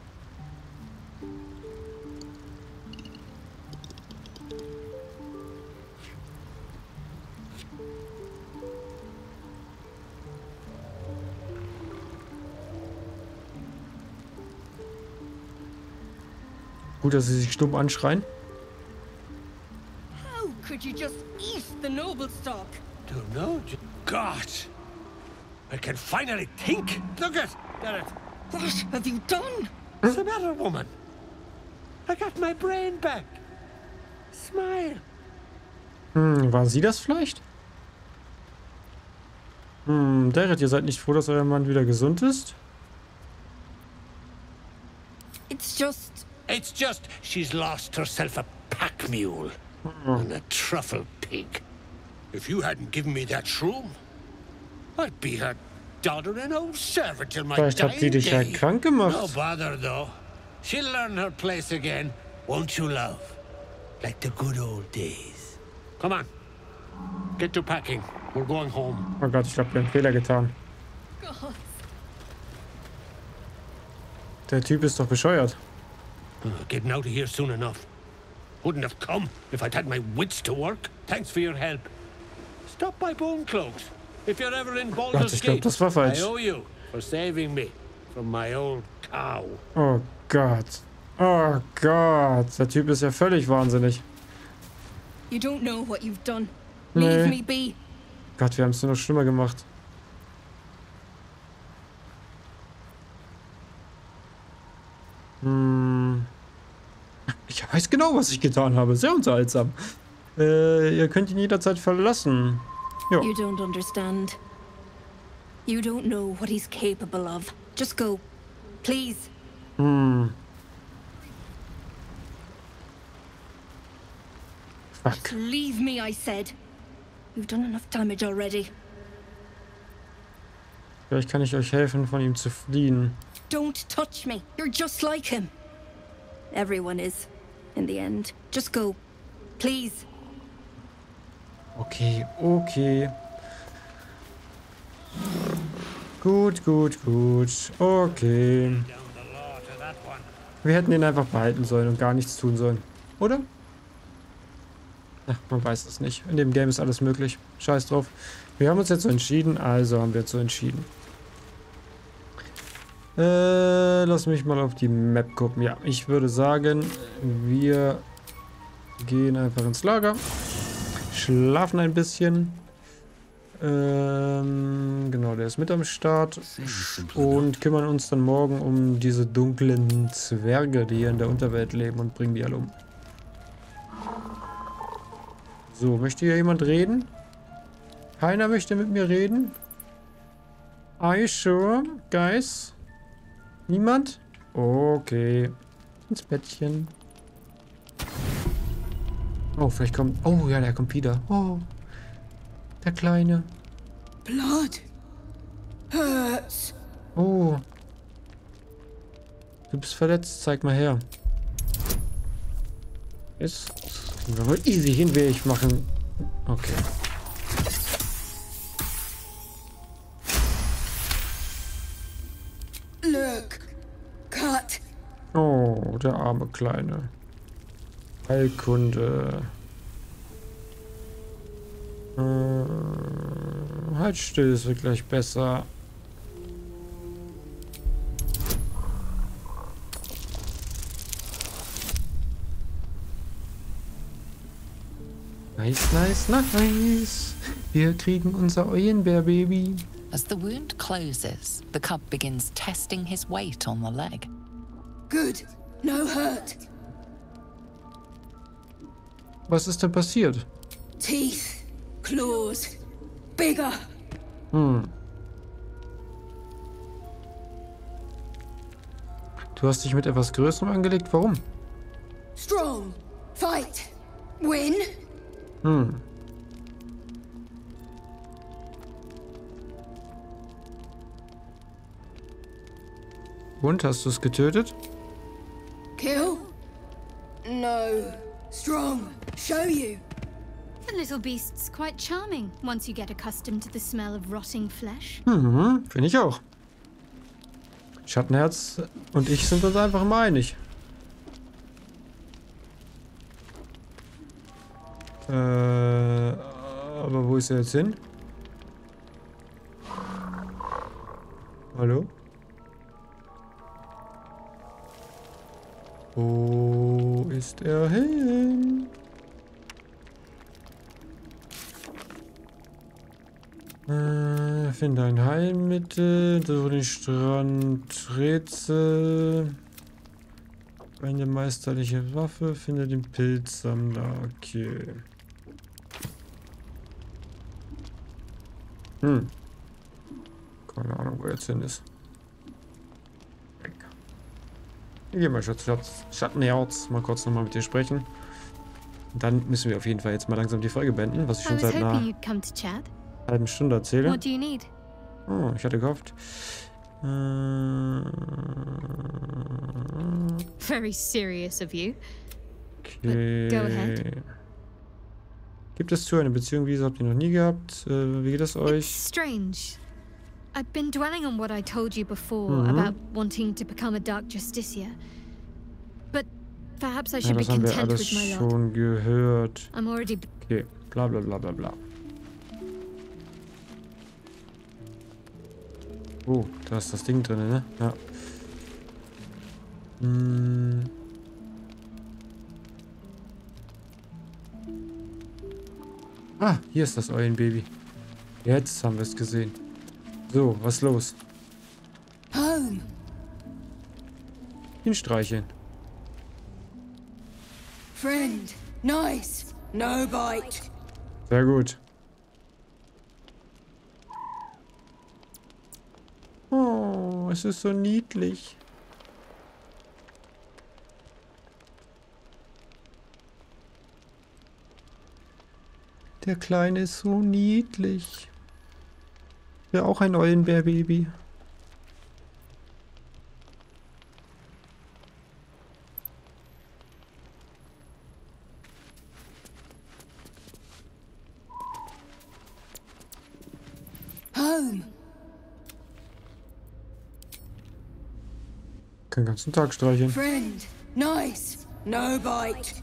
Gut, dass sie sich stumm anschreien. How could you just eat the noble stock? Don't know. God! I can finally think! Look at Dereth! What have you done? What's the matter, woman? I got my brain back. Smile. War sie das vielleicht? Dereth, ihr seid nicht froh, dass euer Mann wieder gesund ist? It's just... It's just she's lost herself a pack mule and a truffle pig. If you hadn't given me that shroom, I'd be her doddering old servant till my Vielleicht habt ihr dich ja krank gemacht. No bother though. She'll learn her place again, won't you, love? Like the good old days. Come on. Get to packing. We're going home. Oh Gott, ich glaube, wir haben einen Fehler getan. God. Der Typ ist doch bescheuert. Getting out of here soon enough. Wouldn't have come if I'd had my wits to work. Thanks for your help. Stop by Bone Cloaks. If you're ever in Baldur's Ich glaube, Gate, das war falsch. I owe you for saving me from my old cow. Oh Gott. Oh Gott. Der Typ ist ja völlig wahnsinnig. You don't know what you've done. Nee. Leave me be. Gott, wir haben es nur noch schlimmer gemacht. Ich weiß genau, was ich getan habe. Sehr unterhaltsam. Ihr könnt ihn jederzeit verlassen. Jo. You don't understand. You don't know what he's capable of. Just go. Please. Fuck. Leave me, I said. You've done enough damage already. Vielleicht kann ich euch helfen, von ihm zu fliehen. Don't touch me. You're just like him. Everyone is, in the end. Just go. Please. Okay, okay. Gut, gut, gut. Okay. Wir hätten ihn einfach behalten sollen und gar nichts tun sollen. Oder? Ach, man weiß es nicht. In dem Game ist alles möglich. Scheiß drauf. Wir haben uns jetzt so entschieden, also haben wir jetzt so entschieden. Lass mich mal auf die Map gucken. Ja, ich würde sagen, wir gehen einfach ins Lager. Schlafen ein bisschen. Genau, der ist mit am Start. Und kümmern uns dann morgen um diese dunklen Zwerge, die hier in der Unterwelt leben, und bringen die alle um. So, möchte hier jemand reden? Keiner möchte mit mir reden? Are you sure, guys? Niemand? Okay. Ins Bettchen. Oh, vielleicht kommt... Oh, ja, der kommt wieder. Oh. Der Kleine. Blood. Hurts. Oh. Du bist verletzt. Zeig mal her. Ist. Kriegen wir wohl easy hin, will ich machen. Okay. Look. Cut. Oh, der arme Kleine. Heilkunde. Halt still, es wird gleich besser. Nice, nice, nice. Wir kriegen unser Eulenbär-Baby. As the wound closes, the cub begins testing his weight on the leg. Good. No hurt. Was ist denn passiert? Teeth. Claws. Bigger. Du hast dich mit etwas Größerem angelegt. Warum? Strong. Fight. Win. Und, hast du es getötet? Kill. No. Strong. Show you. The little beast's quite charming once you get accustomed to the smell of rotting flesh. Finde ich auch. Schattenherz und ich sind uns einfach mal einig. Aber wo ist er jetzt hin? Hallo? Wo ist er hin? Finde ein Heilmittel, suche den Strand, Rätsel, eine meisterliche Waffe, finde den Pilzsammler, okay. Keine Ahnung, wo er jetzt hin ist. Ich gehe mal Schattenherz mal kurz nochmal mit dir sprechen. Und dann müssen wir auf jeden Fall jetzt mal langsam die Folge beenden, was ich schon seit einer halben Stunde erzähle. What do you need? Oh, ich hatte gehofft. Very serious of you. Okay. Go ahead. Gibt es zu eine Beziehung, wie habt ihr noch nie gehabt? Wie geht es euch? It's strange. I've been dwelling on what I told you before about wanting to become a Dark Justiciar. But perhaps I should be das haben wir content alles with my lot. schon gehört. I'm already... Okay, bla bla bla bla bla. Oh, da ist das Ding drin, ne? Ja. Ah, hier ist das Eulenbaby. Jetzt haben wir es gesehen. So, was ist los? Home. Ihn streicheln. Friend. Nice. No bite. Sehr gut. Oh, es ist so niedlich. Der Kleine ist so niedlich. Ja, auch ein Eulenbär-Baby. Home. Kann den ganzen Tag streicheln. Friend. Nice. No bite.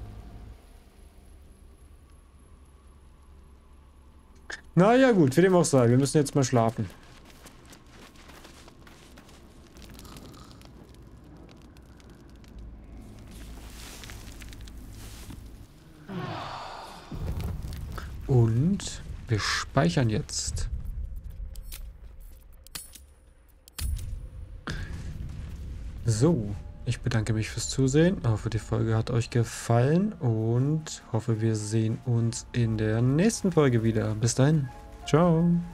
Naja gut, wie dem auch sei. Wir müssen jetzt mal schlafen. Und wir speichern jetzt. So, ich bedanke mich fürs Zusehen. Hoffe, die Folge hat euch gefallen und hoffe, wir sehen uns in der nächsten Folge wieder. Bis dahin. Ciao.